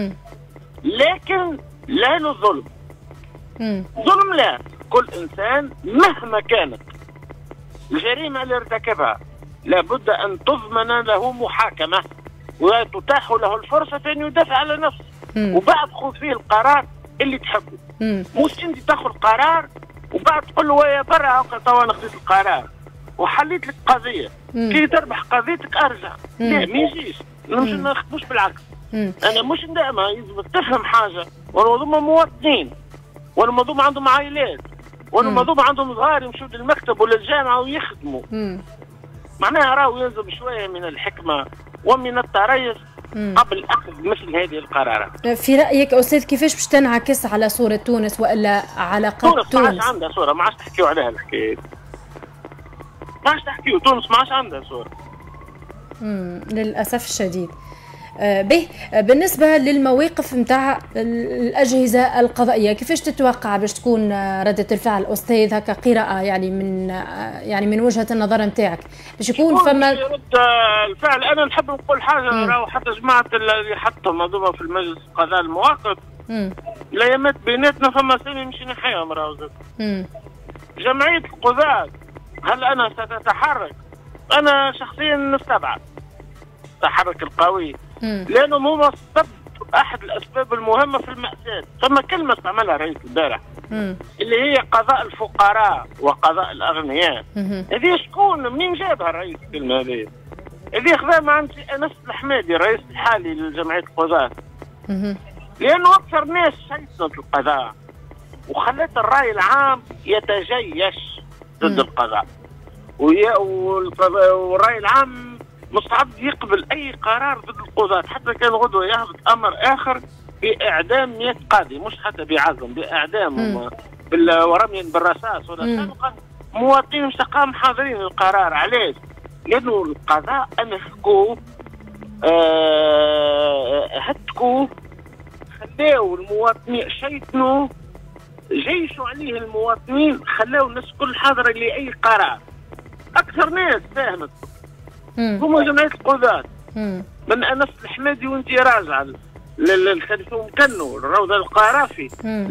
لكن لا له ظلم. ظلم لا، كل انسان مهما كانت الجريمه اللي ارتكبها لابد ان تضمن له محاكمه وتتاح له الفرصه ان يدافع على نفسه وبعد خذ فيه القرار اللي تحبه. مش انت تاخذ قرار وبعد تقول له ويا برا هاكا توا انا خذيت القرار وحليت لك قضيه كي تربح قضيتك ارجع. لا ما يجيش، مش ناخذوش بالعكس. انا مش ندعمها، يجب تفهم حاجه والموضوع مواطنين والموضوع عندهم عائلات والموضوع عندهم صغار يمشوا للمكتب ولا الجامعه ويخدموا. معناها راهو يلزم شويه من الحكمه ومن التريث قبل اخذ مثل هذه القرارات. في رايك استاذ كيفاش باش تنعكس على صوره تونس والا علاقات تونس؟ تونس ما عادش عندها صوره، ما عادش تحكيوا عليها الحكايه، ما عادش تحكيوا، تونس ما عادش عندها صوره. امم للاسف الشديد. آه به بالنسبه للمواقف نتاع الاجهزه القضائيه، كيفاش تتوقع باش تكون ردة الفعل استاذ هكا قراءه يعني من يعني من وجهه النظر نتاعك باش يكون فما رد الفعل؟ انا نحب نقول حاجه، راهو حتى جماعه اللي حطهم هذوما في المجلس القضاء المواقف الايامات بيناتنا فما سامي مشي نحيهم راهو زاد. جمعيه القضاة هل انا ستتحرك؟ انا شخصيا نستبعد التحرك القوي، لانهم هما سبب احد الاسباب المهمه في الماساه. ثم كلمه استعملها رئيس البارح اللي هي قضاء الفقراء وقضاء الاغنياء، هذه شكون منين جابها الرئيس الكلمه هذه؟ هذه خذاها مع انس الحمادي الرئيس الحالي لجمعيه القضاة، لانه اكثر ناس شيطت القضاء وخلت الراي العام يتجيش ضد القضاء، والراي العام مستعد يقبل اي قرار ضد القضاة، حتى كان غدوه يهبط امر اخر باعدام مئة قاضي، مش حتى بعزم، باعدامهم ورمي بالرصاص ولا سابقا مواطنين مش تلقاهم حاضرين القرار. علاش؟ لانه القضاء انهكوه، آه هتكوه، خلاو المواطنين شيطنوا، جيشوا عليه المواطنين، خلاو الناس كل حاضره لاي قرار. اكثر ناس فهمت هما جمعيه القضاة، من انس الحمادي وانت راجعه للخليفه مكنو، الروضه القرافي،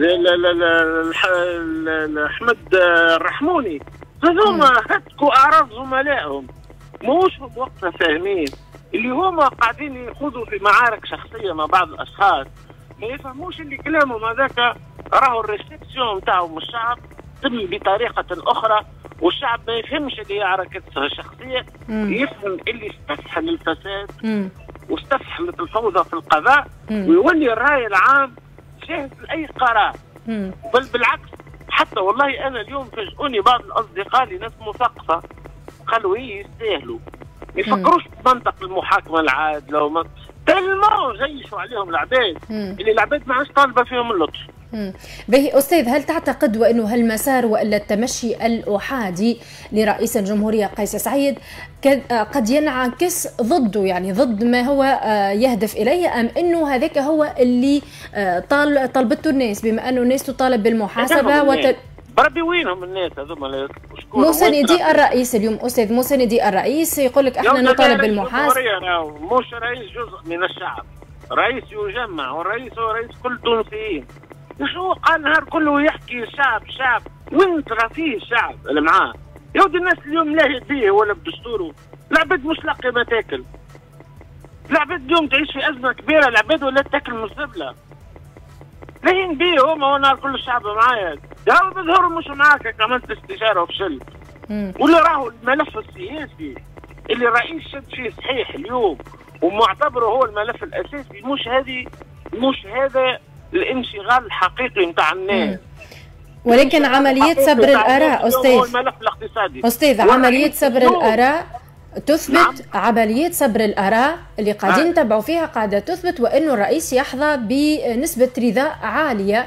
احمد الرحموني، هذوما هتكوا اعراض زملائهم، موش هم وقتها فاهمين اللي هما قاعدين يخوضوا في معارك شخصيه مع بعض الاشخاص، ما يفهموش اللي كلامهم هذاك راهو الريسبسيون نتاعهم الشعب تم بطريقه اخرى، والشعب ما يفهمش اللي هي عركتها الشخصيه، يفهم اللي استفحل الفساد واستفحلت الفوضى في القضاء، ويولي الراي العام جاهز لاي قرار. بل بالعكس، حتى والله انا اليوم فاجئوني بعض الاصدقاء اللي ناس مثقفه قالوا هي يستاهلوا، ما يفكروش بمنطق المحاكمه العادله وما تلمو جيشوا عليهم العباد اللي العباد ما عادش طالبه فيهم اللطف. باهي استاذ، هل تعتقد وانه هالمسار والا التمشي الاحادي لرئيس الجمهوريه قيس سعيد قد ينعكس ضده، يعني ضد ما هو يهدف اليه، ام انه هذاك هو اللي طال طلبته الناس، بما انه الناس تطالب بالمحاسبه وت... بربي وينهم الناس هذوما؟ مساندي الرئيس اليوم استاذ، مساندي الرئيس يقول لك احنا نطالب بالمحاسبه. مش رئيس جزء من الشعب، رئيس يجمع، والرئيس هو رئيس كل التونسيين. شو قال نهار كله يحكي الشعب الشعب، وين ترى فيه الشعب اللي معاه؟ يا ودي الناس اليوم لاهي بيه ولا بدستوره، العباد مش لاقي ما تاكل. العباد اليوم تعيش في ازمه كبيره، العباد ولا تاكل من الزبله. لاهين بيه هما ونهار كل الشعب معايا، يا بظهر مش معاك عملت استشاره وفشلت. واللي راهو الملف السياسي اللي الرئيس شد فيه صحيح اليوم ومعتبره هو الملف الاساسي، مش هذه مش هذا الانشغال الحقيقي نتاع الناس. ولكن عملية سبر الآراء أستاذ هو الملف الاقتصادي. أستاذ عملية سبر الآراء تثبت، نعم. عملية سبر الآراء اللي قاعدين نتبعوا آه. فيها قاعدة تثبت وأنه الرئيس يحظى بنسبة رضاء عالية.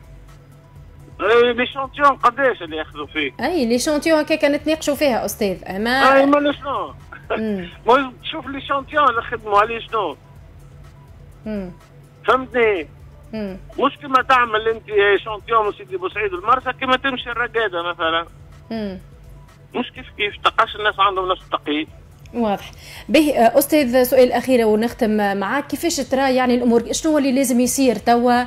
لي شونتيون قداش اللي ياخذوا فيه؟ أي لي شونتيون هكاك نتناقشوا فيها أستاذ. أما أي ما شنو؟ شوف لي شونتيون اللي خدموا عليه شنو؟ فهمتني؟ مم. مش كما تعمل انت شامبيون سيدي بوسعيد والمرسى كما تمشي الرقاده مثلا. مم. مش كيف كيف تلقاش الناس عندهم نفس التقييد. واضح. به استاذ سؤال اخير ونختم معك، كيفاش ترى يعني الامور، شنو هو اللي لازم يصير توا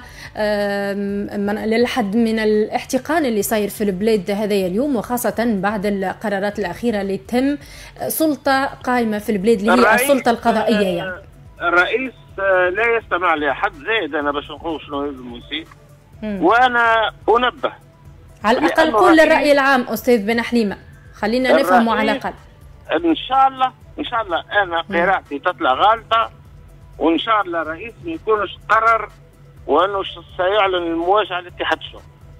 للحد من الاحتقان اللي صاير في البلاد هذايا اليوم، وخاصه بعد القرارات الاخيره اللي تم سلطه قائمه في البلاد اللي هي السلطه القضائيه يعني. الرئيس لا يستمع لأحد، زائد أنا باش نقول شنو لازم يصير، وأنا أنبه على الأقل قول للرأي العام أستاذ بن حليمة، خلينا نفهمه على الأقل. إن شاء الله إن شاء الله أنا قراءتي تطلع غالطة، وإن شاء الله الرئيس ما يكونش قرر وأنه سيعلن المواجهة لاتحاد الشعوب،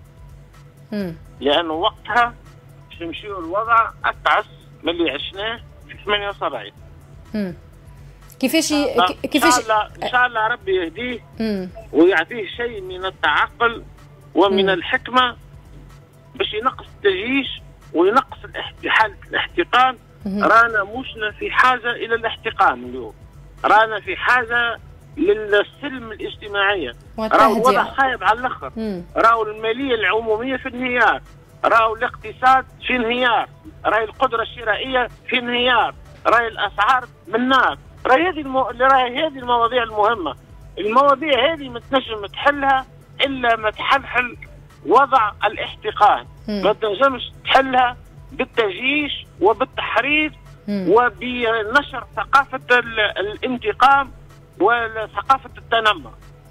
لأنه وقتها باش يمشيو الوضع أتعس من اللي عشناه في ثمانية وسبعين. كيفاش كيفاش ان شاء الله ان شاء الله ربي يهديه ويعطيه شيء من التعقل ومن الحكمه باش ينقص التجيش وينقص حاله الاحتقان. رانا مشنا في حاجه الى الاحتقان اليوم، رانا في حاجه للسلم الاجتماعيه. راهو الوضع خايب على الاخر، راهو الماليه العموميه في انهيار، راهو الاقتصاد في انهيار، راهي القدره الشرائيه في انهيار، راهي الاسعار من نار. راهي هذه المو... راهي هذه المواضيع المهمه. المواضيع هذه ما تنجم تحلها الا ما تحلحل وضع الاحتقان، ما تنجمش تحلها بالتجيش وبالتحريض وبنشر ثقافه الانتقام وثقافه التنمر.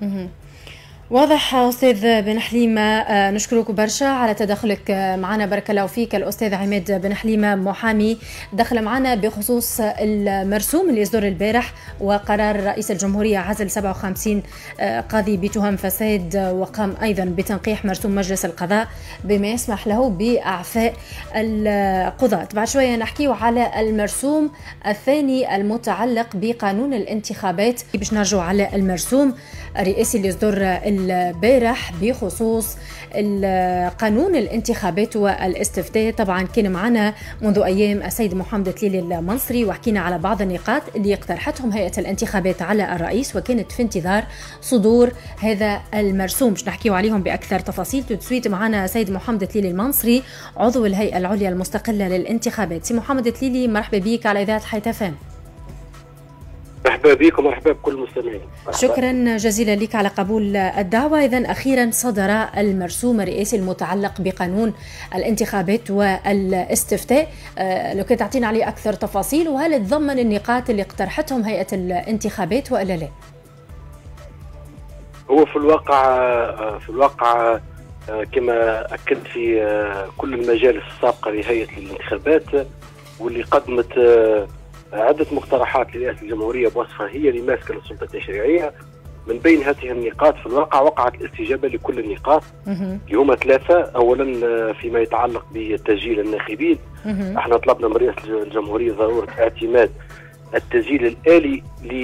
واضح أستاذ بن حليمة، نشكرك برشا على تدخلك معنا، بارك الله فيك. الأستاذ عماد بن حليمة محامي دخل معنا بخصوص المرسوم اللي صدر البارح وقرار رئيس الجمهورية عزل سبعة وخمسين قاضي بتهم فساد، وقام أيضا بتنقيح مرسوم مجلس القضاء بما يسمح له بإعفاء القضاة. بعد شوية نحكيه على المرسوم الثاني المتعلق بقانون الانتخابات. باش نرجع على المرسوم الرئاسي اللي صدر البارح بخصوص قانون الانتخابات والاستفتاء. طبعا كان معنا منذ أيام السيد محمد تليلي المنصري وحكينا على بعض النقاط اللي اقترحتهم هيئة الانتخابات على الرئيس، وكانت في انتظار صدور هذا المرسوم. باش نحكيو عليهم بأكثر تفاصيل. تسويت معنا سيد محمد تليلي المنصري عضو الهيئة العليا المستقلة للانتخابات. سي محمد تليلي، مرحبا بك على إذاعة حياة اف ام. مرحبا بكم ومرحبا بكل المستمعين. شكرا جزيلا لك على قبول الدعوة. إذن أخيرا صدر المرسوم الرئاسي المتعلق بقانون الانتخابات والاستفتاء. أه لو كنت تعطينا عليه أكثر تفاصيل، وهل تضمن النقاط اللي اقترحتهم هيئة الانتخابات وإلا لا؟ هو في الواقع في الواقع كما أكدت في كل المجالس السابقة لهيئة الانتخابات واللي قدمت عدة مقترحات لرئاسة الجمهورية بوصفها هي اللي ماسكة للسلطة التشريعية. من بين هذه النقاط في الواقع وقعت الاستجابة لكل النقاط اللي هما ثلاثة. أولا فيما يتعلق بتسجيل الناخبين، احنا طلبنا من رئاسة الجمهورية ضرورة اعتماد التسجيل الآلي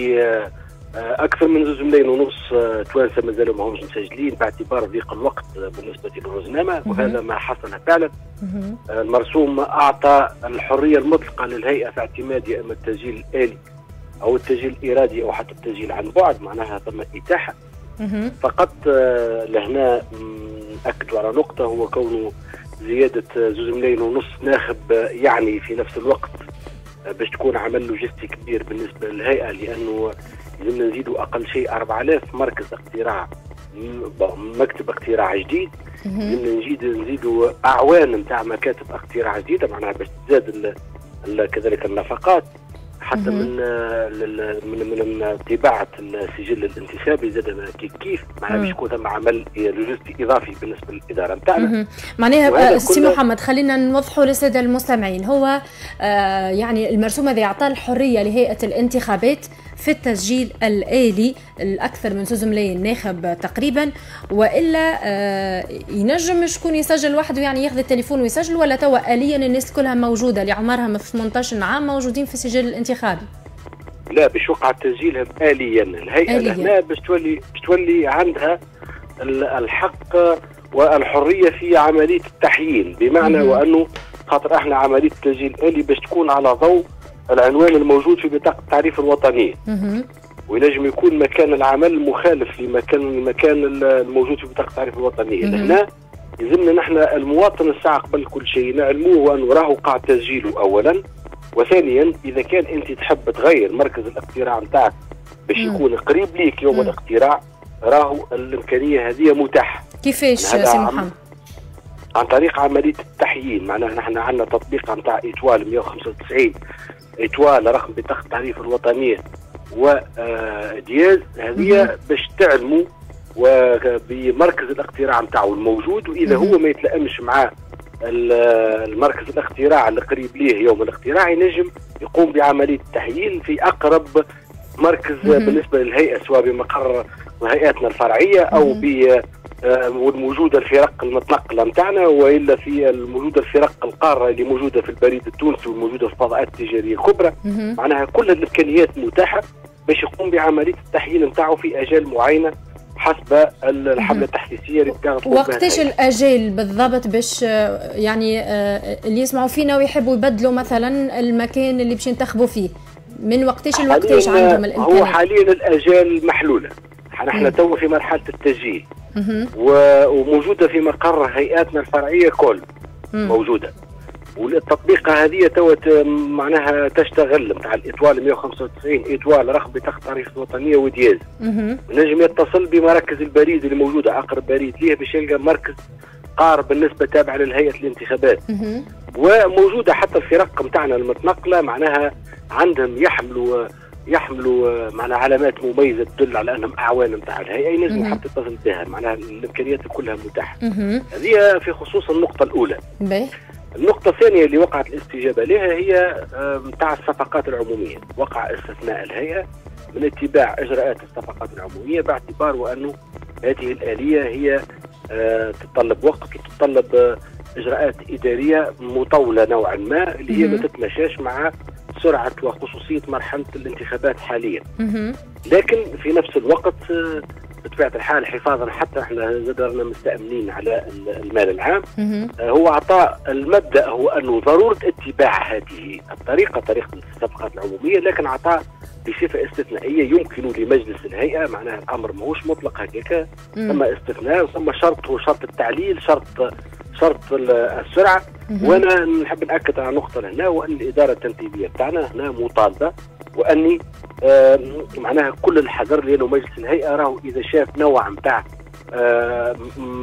لأكثر من زوج ملايين ونص توانسة مازالوا ما همش مسجلين باعتبار ضيق الوقت بالنسبة للروزنامة، وهذا ما حصل فعلا. المرسوم أعطى الحرية المطلقة للهيئة في اعتماد يا إما التسجيل الآلي أو التسجيل الإرادي أو حتى التسجيل عن بعد، معناها ثم إتاحة فقط. لهنا أكد على نقطة، هو كونه زيادة زوج ملايين ونص ناخب يعني في نفس الوقت باش تكون عمل لوجستي كبير بالنسبة للهيئة، لأنه لازمنا نزيدوا أقل شيء أربعة آلاف مركز اقتراع، مكتب اقتراع جديد. لازمنا نزيد نزيدوا أعوان نتاع مكاتب اقتراع جديدة، معناها باش تزاد كذلك النفقات حتى من من من طباعة السجل الانتسابي زاد كيف كيف، معناها باش يكون ثم عمل لوجستي إضافي بالنسبة للإدارة نتاعنا. معناها سي محمد خلينا نوضحوا للسادة المستمعين، هو آه يعني المرسوم هذا يعطى الحرية لهيئة الانتخابات في التسجيل الآلي الأكثر من زوج ملايين ناخب تقريبا، وإلا آه ينجم شكون يسجل وحده، يعني ياخذ التليفون ويسجل، ولا توا آليا الناس كلها موجودة اللي عمرها ثمانية عشر عام موجودين في السجل الانتخابي؟ لا، باش يوقع تسجيلهم آليا. الهيئة هنا باش تولي باش تولي عندها الحق والحرية في عملية التحيين، بمعنى مم. وأنه خاطر احنا عملية التسجيل الآلي باش تكون على ضوء العنوان الموجود في بطاقة التعريف الوطنية، وينجم يكون مكان العمل مخالف لمكان المكان الموجود في بطاقة التعريف الوطنية. هنا يلزمنا نحن المواطن الساعة قبل كل شيء نعلموه وأنه راهو قاع تسجيله أولا، وثانيا إذا كان أنت تحب تغير مركز الاقتراع نتاعك باش يكون قريب ليك يوم مم. الاقتراع، راهو الإمكانية هذه متاحة. كيفاش سي محمد؟ عن طريق عملية التحيين. معناها نحن عندنا تطبيق نتاع إيتوال مئة وخمسة وتسعين إيتوال رقم بطاقة التعريف الوطنية ودياز، هذه باش تعلموا بمركز الاقتراع نتاعو الموجود، وإذا هو ما يتلائمش مع المركز الاقتراع اللي قريب ليه يوم الاقتراع ينجم يقوم بعملية التحيين في أقرب مركز بالنسبة للهيئة، سواء بمقر هيئاتنا الفرعية أو ب والموجوده الفرق المتنقله نتاعنا، والا في الموجوده الفرق القاره اللي موجوده في البريد التونسي والموجوده في الفضاءات التجاريه الكبرى. معناها كل الامكانيات متاحه باش يقوم بعمليه التحليل نتاعو في اجال معينه حسب الحمله التحسيسيه اللي تقوم بها. وقتاش الاجال بالضبط باش يعني اللي يسمعوا فينا ويحبوا يبدلوا مثلا المكان اللي باش ينتخبوا فيه، من وقتاش لوقتاش عندهم الامكانيه؟ هو حاليا الاجال محلوله، نحن تو في مرحله التسجيل وموجوده في مقر هيئاتنا الفرعيه كل مم. موجوده، والتطبيقه هذه تو معناها تشتغل نتاع الاطوال مئة وخمسة وتسعين اطوال رقم بطاقه التعريف الوطنيه ودياز. نجم يتصل بمراكز البريد اللي موجوده، اقرب بريد ليه باش يلقى مركز قارب بالنسبه تابع لهيئه الانتخابات. مم. وموجوده حتى الفرق نتاعنا المتنقله معناها عندهم يحملوا يحملوا معناها علامات مميزه تدل على انهم اعوان نتاع الهيئه، ينجموا حتى يتصل بها، معناها الامكانيات كلها متاحه. هذه في خصوص النقطه الاولى. بي. النقطة الثانية اللي وقعت الاستجابة لها هي نتاع الصفقات العمومية. وقع استثناء الهيئة من اتباع إجراءات الصفقات العمومية باعتبار وأنه هذه الآلية هي تتطلب وقت وتتطلب إجراءات إدارية مطولة نوعا ما اللي هي ما تتماشاش مع سرعة وخصوصية مرحلة الانتخابات حاليا. لكن في نفس الوقت بطبيعة الحال حفاظا حتى احنا زدرنا مستأمنين على المال العام، هو اعطاء المبدأ هو انه ضرورة اتباع هذه الطريقة طريقة الصفقات العمومية، لكن اعطاء بصفة استثنائية يمكن لمجلس الهيئة، معناها الامر ماهوش مطلق هكاك، ثم استثناء ثم شرط هو شرط التعليل، شرط شرط السرعة. وانا نحب ناكد على نقطة هنا، وان الادارة التنفيذية بتاعنا هنا مطالبة واني آه معناها كل الحذر، لانه مجلس الهيئه راهو اذا شاف نوع نتاع آه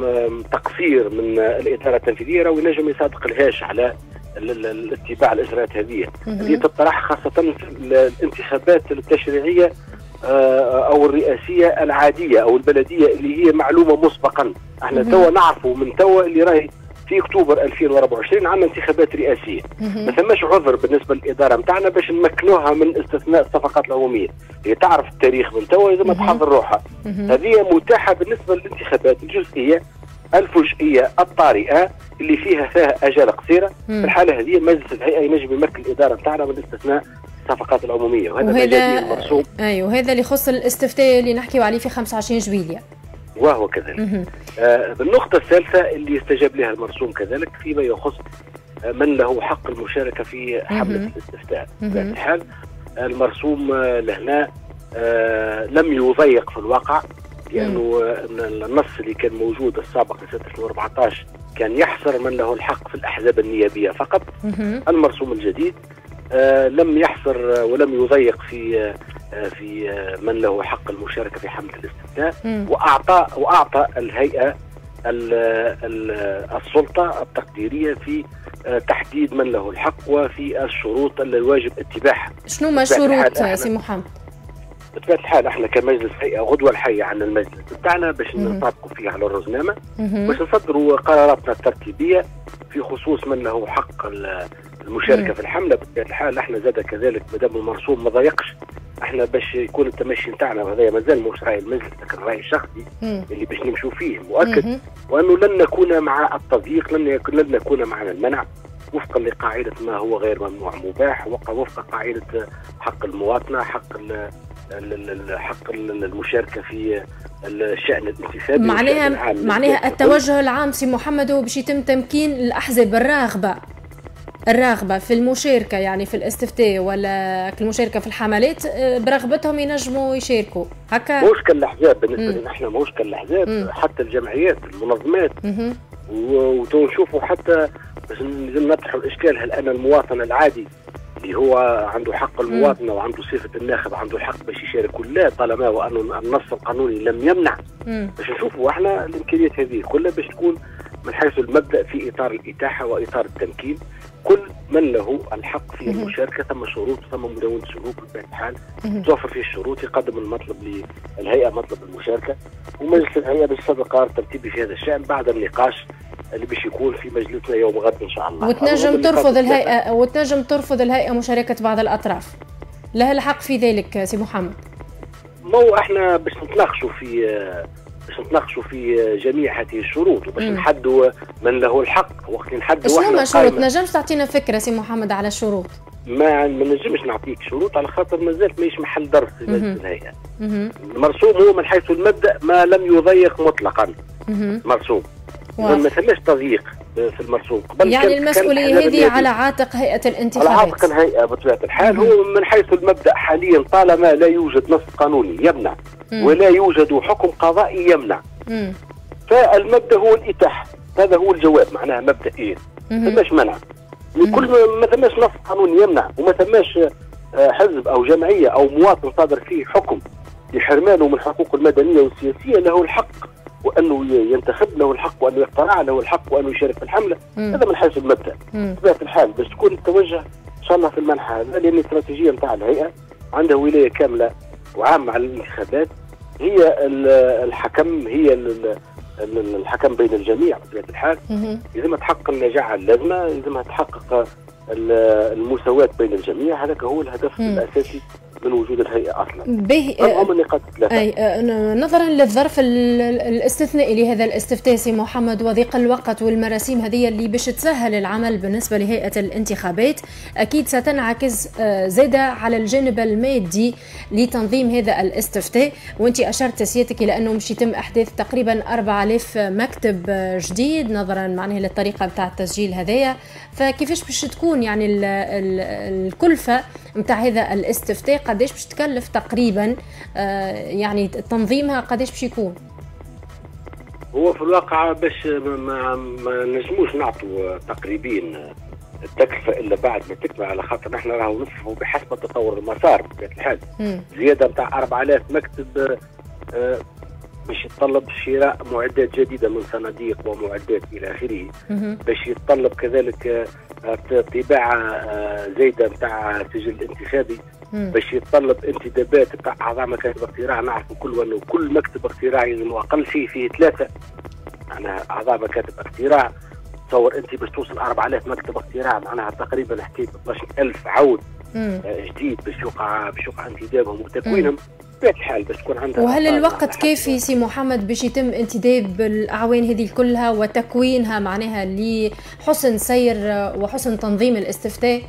تقصير من الاداره التنفيذيه راهو ينجم يصادق الهاش على الاتباع الاجراءات هذه اللي تطرح خاصه في الانتخابات التشريعيه آه او الرئاسيه العاديه او البلديه اللي هي معلومه مسبقا. احنا توا نعرفوا من توا اللي راهي في اكتوبر ألفين وأربعة وعشرين عندنا انتخابات رئاسيه، ما ثماش عذر بالنسبه للاداره نتاعنا باش نمكنوها من استثناء الصفقات العموميه. هي تعرف التاريخ من توا لازم تحضر روحها. هذه متاحه بالنسبه للانتخابات الجزئيه الفجئيه الطارئه اللي فيها فيها اجال قصيره. في الحاله هذه مجلس الهيئه ينجم يمكن الاداره نتاعنا من استثناء الصفقات العموميه، وهذا وهذا مرسوم. ايوه وهذا اللي يخص الاستفتاء اللي نحكيو عليه في خمسة وعشرين جويلية. وهو كذلك. آه بالنقطة الثالثة اللي يستجاب لها المرسوم كذلك فيما يخص آه من له حق المشاركة في حملة الاستفتاء. بطبيعة الحال المرسوم آه لهنا آه لم يضيق في الواقع، لأنه آه النص اللي كان موجود السابق لسنة ألفين وأربعة عشر كان يحصر من له الحق في الأحزاب النيابية فقط. المرسوم الجديد آه لم يحصر ولم يضيق في آه في آه من له حق المشاركة في حملة الاستفتاء، وأعطى وأعطى الهيئة ال ال السلطة التقديرية في آه تحديد من له الحق وفي الشروط اللي الواجب اتباعها. شنو ما الشروط سي محمد؟ بطبيعة الحال احنا كمجلس هيئة غدوة الحية عن المجلس بتاعنا باش نطبقوا فيه على الرزنامة، باش نصدروا قراراتنا الترتيبية في خصوص من له حق المشاركة مم. في الحملة. بطبيعة الحال احنا زاد كذلك مادام المرسوم ما ضيقش، احنا باش يكون التمشي نتاعنا، وهذا مازال مش راي المجلس لكن الراي الشخصي مم. اللي باش نمشوا فيه مؤكد مم. وانه لن نكون مع التضييق، لن يكون لن نكون مع المنع، وفقا لقاعدة ما هو غير ممنوع مباح، وفق قاعدة حق المواطنة، حق حق المشاركة في الشأن الانتخابي. معناها معناها التوجه العام سي محمد هو باش يتم تمكين الأحزاب الراغبة الراغبة في المشاركة يعني في الاستفتاء ولا المشاركة في الحملات برغبتهم ينجموا يشاركوا هكا. موش كالأحزاب بالنسبة لنا احنا، موش كالأحزاب، حتى الجمعيات المنظمات، ونشوفوا حتى باش نطرحوا الإشكال، هل أنا المواطن العادي اللي هو عنده حق المواطنة وعنده صفة الناخب عنده الحق باش يشارك ولا، طالما وأنه النص القانوني لم يمنع، باش نشوفوا احنا الإمكانيات هذه كلها باش تكون من حيث المبدأ في إطار الإتاحة وإطار التمكين. كل من له الحق في المشاركة ثم شروط ثم مدونة سلوك بطبيعة الحال توفر فيه الشروط، يقدم المطلب للهيئة مطلب المشاركة، ومجلس الهيئة باش يصدر قرار ترتيبي في هذا الشأن بعد النقاش اللي باش يكون في مجلسنا يوم غد ان شاء الله. وتنجم ترفض الهيئة وتنجم ترفض الهيئة مشاركة بعض الأطراف، لها الحق في ذلك سي محمد؟ مو احنا باش نتناقشوا في باش نتناقشوا في جميع هذه الشروط وباش نحدوا من له الحق. وقت نحدوا شنو هما الشروط؟ نجمش تعطينا فكرة سي محمد على الشروط؟ ما ما نجمش نعطيك شروط على خاطر مازالت ماهيش محل درس في الهيئه. المرسوم هو من حيث المبدا ما لم يضيق مطلقا. مرسوم ما ثماش تضييق في المرسوم. قبل يعني المسؤوليه هذه على عاتق هيئه الانتخابات. على عاتق الهيئه بطبيعه الحال. هو من حيث المبدا حاليا طالما لا يوجد نص قانوني يمنع مم. ولا يوجد حكم قضائي يمنع. مم. فالمبدا هو الاتاحه، هذا هو الجواب، معناها مبدئيا ما ثماش منع. كل ما ثماش نص قانوني يمنع وما ثماش حزب او جمعيه او مواطن صادر فيه حكم لحرمانه من الحقوق المدنيه والسياسيه له الحق وانه ينتخب، له الحق وانه يقترع، له الحق وانه يشارك في الحمله. مم. هذا من حيث المبدا. بطبيعه الحال باش تكون التوجه ان شاء الله في المنحى هذا، لان الاستراتيجيه نتاع الهيئه عندها ولايه كامله وعامه على الانتخابات، هي الحكم، هي الحكم بين الجميع بطبيعه الحال. لازم تحقق النجاعه اللازمه، لازم تحقق المساواة بين الجميع. هذاك هو الهدف مم. الأساسي من وجود الهيئة أصلا. به هم النقاط الثلاثة. أي نظرا للظرف الاستثنائي لهذا الاستفتاء سي محمد وضيق الوقت والمراسيم هذه اللي باش تسهل العمل بالنسبة لهيئة الانتخابات، أكيد ستنعكس زادة على الجانب المادي لتنظيم هذا الاستفتاء. وانت أشرت سيادتك إلى أنه مش يتم إحداث تقريبا أربعة آلاف مكتب جديد نظرا معناه للطريقة بتاع التسجيل هذايا، فكيفاش باش تكون يعني ال ال الكلفة متاع هذا الاستفتاء؟ قديش باش تكلف تقريبا؟ آه يعني تنظيمها قديش باش يكون؟ هو في الواقع باش ما, ما نجموش نعطوا تقريبين التكلفة إلا بعد ما تكمل، على خاطر نحن راهو نصفوا بحسب تطور المسار بطبيعة الحال. زيادة متاع أربعة آلاف مكتب آه باش يتطلب شراء معدات جديدة من صناديق ومعدات إلى آخره، باش يتطلب كذلك طباعة زايدة متاع سجل انتخابي، باش يتطلب انتدابات متاع أعضاء مكاتب اقتراع. نعرفوا كل أنه كل مكتب اقتراع لازم أقل شيء فيه ثلاثة معناها أعضاء مكاتب اقتراع. تصور أنت باش توصل أربعة آلاف مكتب اقتراع معناها تقريبا حكاية اثناش ألف عود جديد باش يوقع باش يوقع انتدابهم وتكوينهم. الحال باش تكون عندها. وهل الوقت كافي سي محمد باش يتم انتداب الاعوان هذه كلها وتكوينها معناها لحسن سير وحسن تنظيم الاستفتاء؟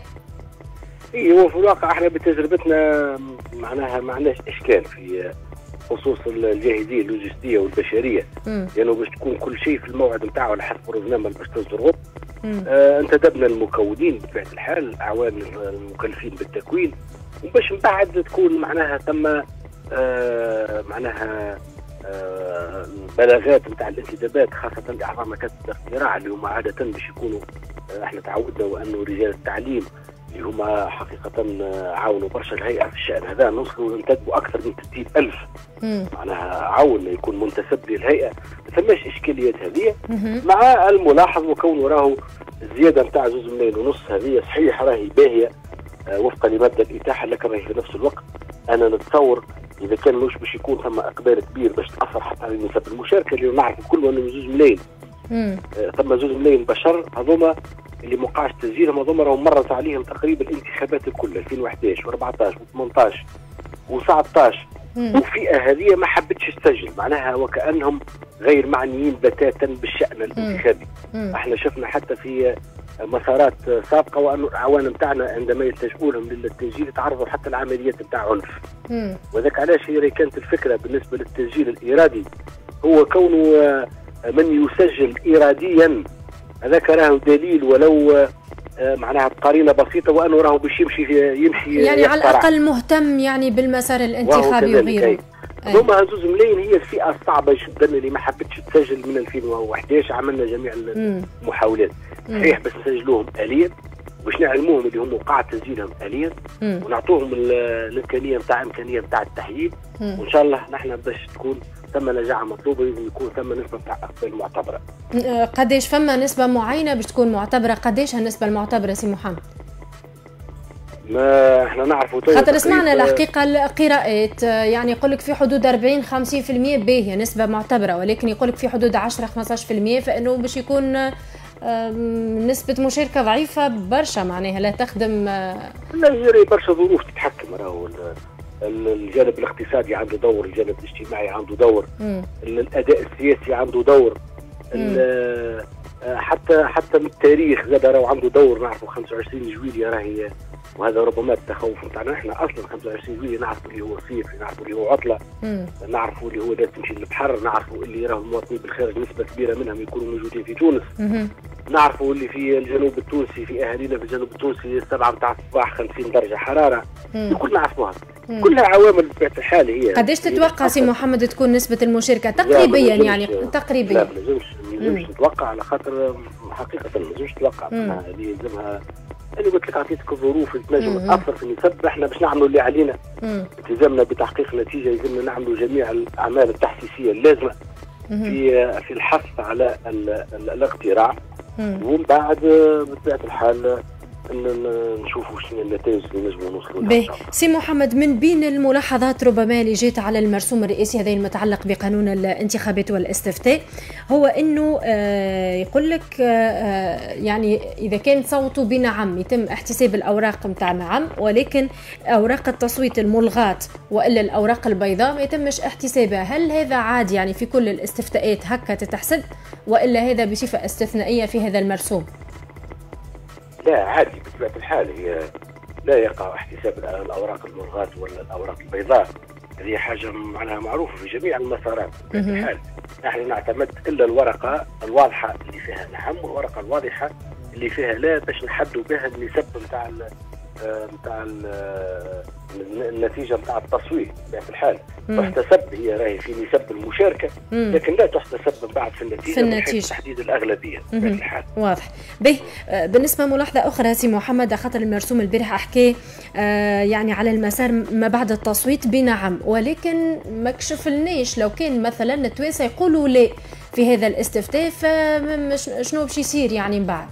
اي هو في الواقع احنا بتجربتنا معناها ما عندناش اشكال في خصوص الجاهزيه اللوجستيه والبشريه، لانه يعني باش تكون كل شيء في الموعد نتاعو على حسب برنامج باش تزرغ. آه انتدبنا المكونين بطبيعه الحال، الاعوان المكلفين بالتكوين، وباش من بعد تكون معناها ثم آه معناها آه بلاغات نتاع الانتدابات خاصه لاعضاء مكاتب الاقتراع اللي هما عاده باش يكونوا آه احنا تعودنا وانه رجال التعليم اللي هما حقيقه آه عاونوا برشا الهيئه في الشان هذا، نوصلوا ننتدبوا اكثر من ستين ألف معناها عون يكون منتسب للهيئه. ما ثماش اشكاليات هذه مع الملاحظ وكونه راهو الزياده نتاع زوز ملايين ونص هذه صحيح راهي باهيه آه وفقا لمبدا الاتاحه، لكن راهي في نفس الوقت انا نتصور اذا كان مش باش يكون ثم اقبال كبير باش تاثر حتى على نسب المشاركه اللي نعرف الكل انه زوج ملايين آه ثم زوج ملايين بشر هذوما اللي موقعش تسجيلهم هذوما راهم مرت عليهم تقريبا الانتخابات الكل ألفين وأحد عشر وأربعطاش وثمنطاش وتسعطاش، والفئه هذه ما حبتش تسجل معناها وكانهم غير معنيين بتاتا بالشان الانتخابي. احنا شفنا حتى في مسارات سابقه وانه الاعوان نتاعنا عندما يلتجئوا لهم للتسجيل تعرضوا حتى العمليات نتاع عنف. وذاك علاش هي كانت الفكره بالنسبه للتسجيل الارادي هو كونه من يسجل اراديا، هذاك راهو دليل ولو معناها بقرينه بسيطه وانه راهو باش يمشي يمشي يعني على الاقل مهتم يعني بالمسار الانتخابي وغيره. هما زوج ملايين هي الفئه الصعبه جدا اللي ما حبتش تسجل من ألفين وأحد عشر. عملنا جميع المحاولات صحيح بس نسجلوهم آليا باش نعلموهم اللي هم وقع تسجيلهم آليا ونعطوهم الامكانيه نتاع امكانيه نتاع التحييد، وان شاء الله نحن باش تكون ثم نجاعه مطلوبه لازم يكون ثم نسبه نتاع اقبال معتبره. قداش فما نسبه معينه باش تكون معتبره؟ قداش هالنسبه المعتبره سي محمد؟ ما احنا نعرفوا خاطر سمعنا الحقيقه القراءات يعني يقول لك في حدود أربعين خمسين بالمئة باهيه نسبه معتبره، ولكن يقول لك في حدود عشرة خمسطاش بالمئة فانه باش يكون نسبه مشاركه ضعيفه برشا معناها لا تخدم. لا يجري برشا ظروف تتحكم، راهو الجانب الاقتصادي عنده دور، الجانب الاجتماعي عنده دور، مم. الاداء السياسي عنده دور، حتى حتى من التاريخ زاد راهو عنده دور. نعرفوا خمسة وعشرين جويلية راهي، وهذا ربما التخوف نتاعنا احنا اصلا خمسة وعشرين جويلية نعرفوا اللي هو صيف، نعرفوا اللي هو عطله، نعرفوا اللي هو لازم تمشي للبحر، نعرفوا اللي راهو المواطنين بالخارج نسبه كبيره منهم يكونوا موجودين في تونس، نعرفوا اللي في الجنوب التونسي في اهالينا في الجنوب التونسي السبعه نتاع الصباح خمسين درجه حراره، الكل نعرفوها، كلها عوامل بطبيعه الحال. هي قداش تتوقع سي محمد تكون نسبه المشاركه تقريبيا يعني تقريبا؟ لا ما لازمش ما لازمش نتوقع، على خاطر حقيقه ما لازمش نتوقع، اللي يلزمها اللي قلت لك عطيتك الظروف اللي تنجم تاثر في النسب. احنا باش نعملوا اللي علينا، التزامنا بتحقيق نتيجه، يلزمنا نعملوا جميع الاعمال التحسيسيه اللازمه في في الحث على الاقتراع، ومن بعد بطبيعه الحال نشوفوا شنو النتائج اللي نجموا نوصلوا لها. سي محمد، من بين الملاحظات ربما اللي جات على المرسوم الرئاسي هذا المتعلق بقانون الانتخابات والاستفتاء هو انه آه يقول لك آه يعني اذا كان صوتوا بنعم يتم احتساب الاوراق نتاع نعم، ولكن اوراق التصويت الملغاة والا الاوراق البيضاء ما يتمش احتسابها. هل هذا عادي يعني في كل الاستفتاءات هكا تتحسب، والا هذا بصفه استثنائيه في هذا المرسوم؟ لا عادي بطبيعة الحال، هي لا يقع احتساب الأوراق الملغاة ولا الأوراق البيضاء، هذه حاجة معناها معروفة في جميع المسارات بطبيعة الحال. نحن نعتمد إلا الورقة الواضحة اللي فيها نعم والورقة الواضحة اللي فيها لا، باش نحدوا بها النسب نتاع نتاع النتيجه نتاع التصويت بطبيعه الحال. تحتسب هي راهي في نسب المشاركه، لكن لا تحتسب من بعد في النتيجه في النتيجه تحديد الاغلبيه بطبيعه الحال. واضح. به بالنسبه ملاحظه اخرى سي محمد، خاطر المرسوم البارح حكى آه يعني على المسار ما بعد التصويت بنعم، ولكن ما كشفلناش لو كان مثلا التوانسه يقولوا لا في هذا الاستفتاء فشنو باش يصير يعني من بعد؟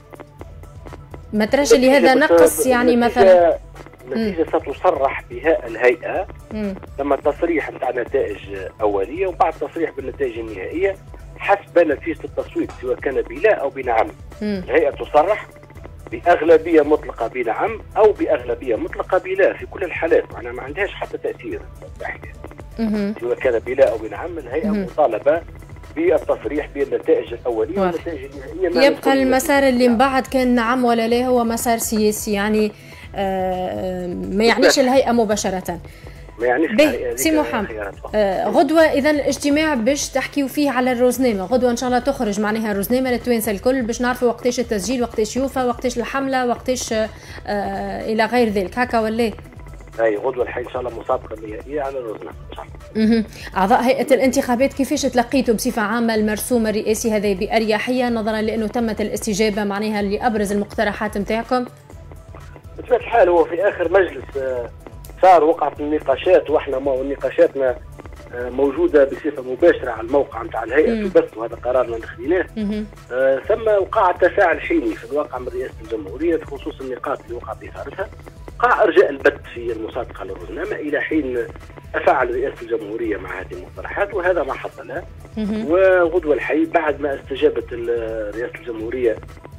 ما تراش اللي هذا نقص يعني مثلا؟ النتيجة ستصرح بها الهيئة لما تصريح نتاع نتائج أولية، وبعد تصريح بالنتائج النهائية حسب نتيجة التصويت سواء كان بلا أو بنعم. مم. الهيئة تصرح بأغلبية مطلقة بنعم أو بأغلبية مطلقة بلا في كل الحالات، معناها ما عندهاش حتى تأثير سواء كان بلا أو بنعم. الهيئة مم. مطالبة بالتصريح بالنتائج الأولية والنتائج النهائية. يبقى المسار اللي من بعد كان نعم ولا لا هو مسار سياسي يعني آه ما يعنيش الهيئة مباشرة. ما يعنيش الهيئة. سي محمد آه غدوة إذا الاجتماع باش تحكيوا فيه على الروزنامة، غدوة إن شاء الله تخرج معناها الروزنامة للتوانسة الكل باش نعرفوا وقتاش التسجيل، وقتاش يوفى، وقتاش الحملة، وقتاش آه إلى غير ذلك، هكا ولا؟ اي غدوه الحين ان شاء الله مسابقه نهائيه على الروزنامه ان شاء الله. اعضاء هيئه الانتخابات كيفاش تلقيتوا بصفه عامه المرسوم الرئاسي هذا باريحيه نظرا لانه تمت الاستجابه معناها لابرز المقترحات نتاعكم؟ بطبيعه الحال هو في اخر مجلس صار وقعت النقاشات، واحنا نقاشاتنا موجوده بصفه مباشره على الموقع نتاع الهيئه تبث، وهذا قرارنا اللي خذيناه. ثم وقع تفاعل حيني في الواقع من رئاسه الجمهوريه بخصوص النقاط اللي وقع باثارتها، وقع ارجاء البت في المصادقه للروزنامه الى حين افعل رئاسه الجمهوريه مع هذه المقترحات، وهذا ما حصل. وغدوه الحي بعد ما استجابت رئاسه الجمهوريه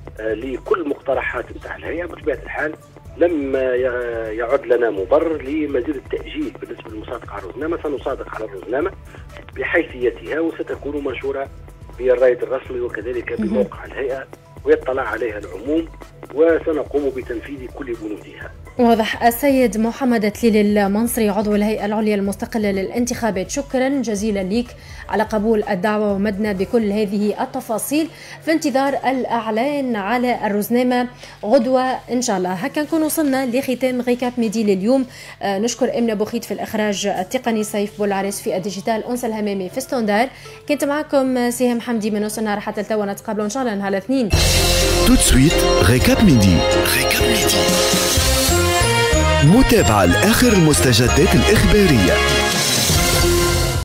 لكل مقترحات نتاع الهيئه بطبيعه الحال لم يعد لنا مبرر لمزيد التاجيل بالنسبه للمصادقه على الروزنامه. سنصادق على الروزنامه بحيثيتها وستكون منشوره بالرايد الرسمي وكذلك بموقع الهيئه ويطلع عليها العموم، وسنقوم بتنفيذ كل بنودها. واضح. السيد محمد تليل المنصري عضو الهيئة العليا المستقلة للانتخابات، شكرا جزيلا لك على قبول الدعوة ومدنا بكل هذه التفاصيل في انتظار الإعلان على الروزنامة غدوة إن شاء الله. هكا نكون وصلنا لختام غيكاب ميدي لليوم. آه نشكر أمنة بوخيت في الإخراج التقني، سيف بولعريس في الديجيتال، أنس الهمامي في ستوندار. كنت معكم سهام حمدي من نص النهار حتى التوا، نتقابلوا إن شاء الله نهار الاثنين. Tout de suite, Récap Midi. Récap Midi. متابعة لآخر المستجدات الإخبارية.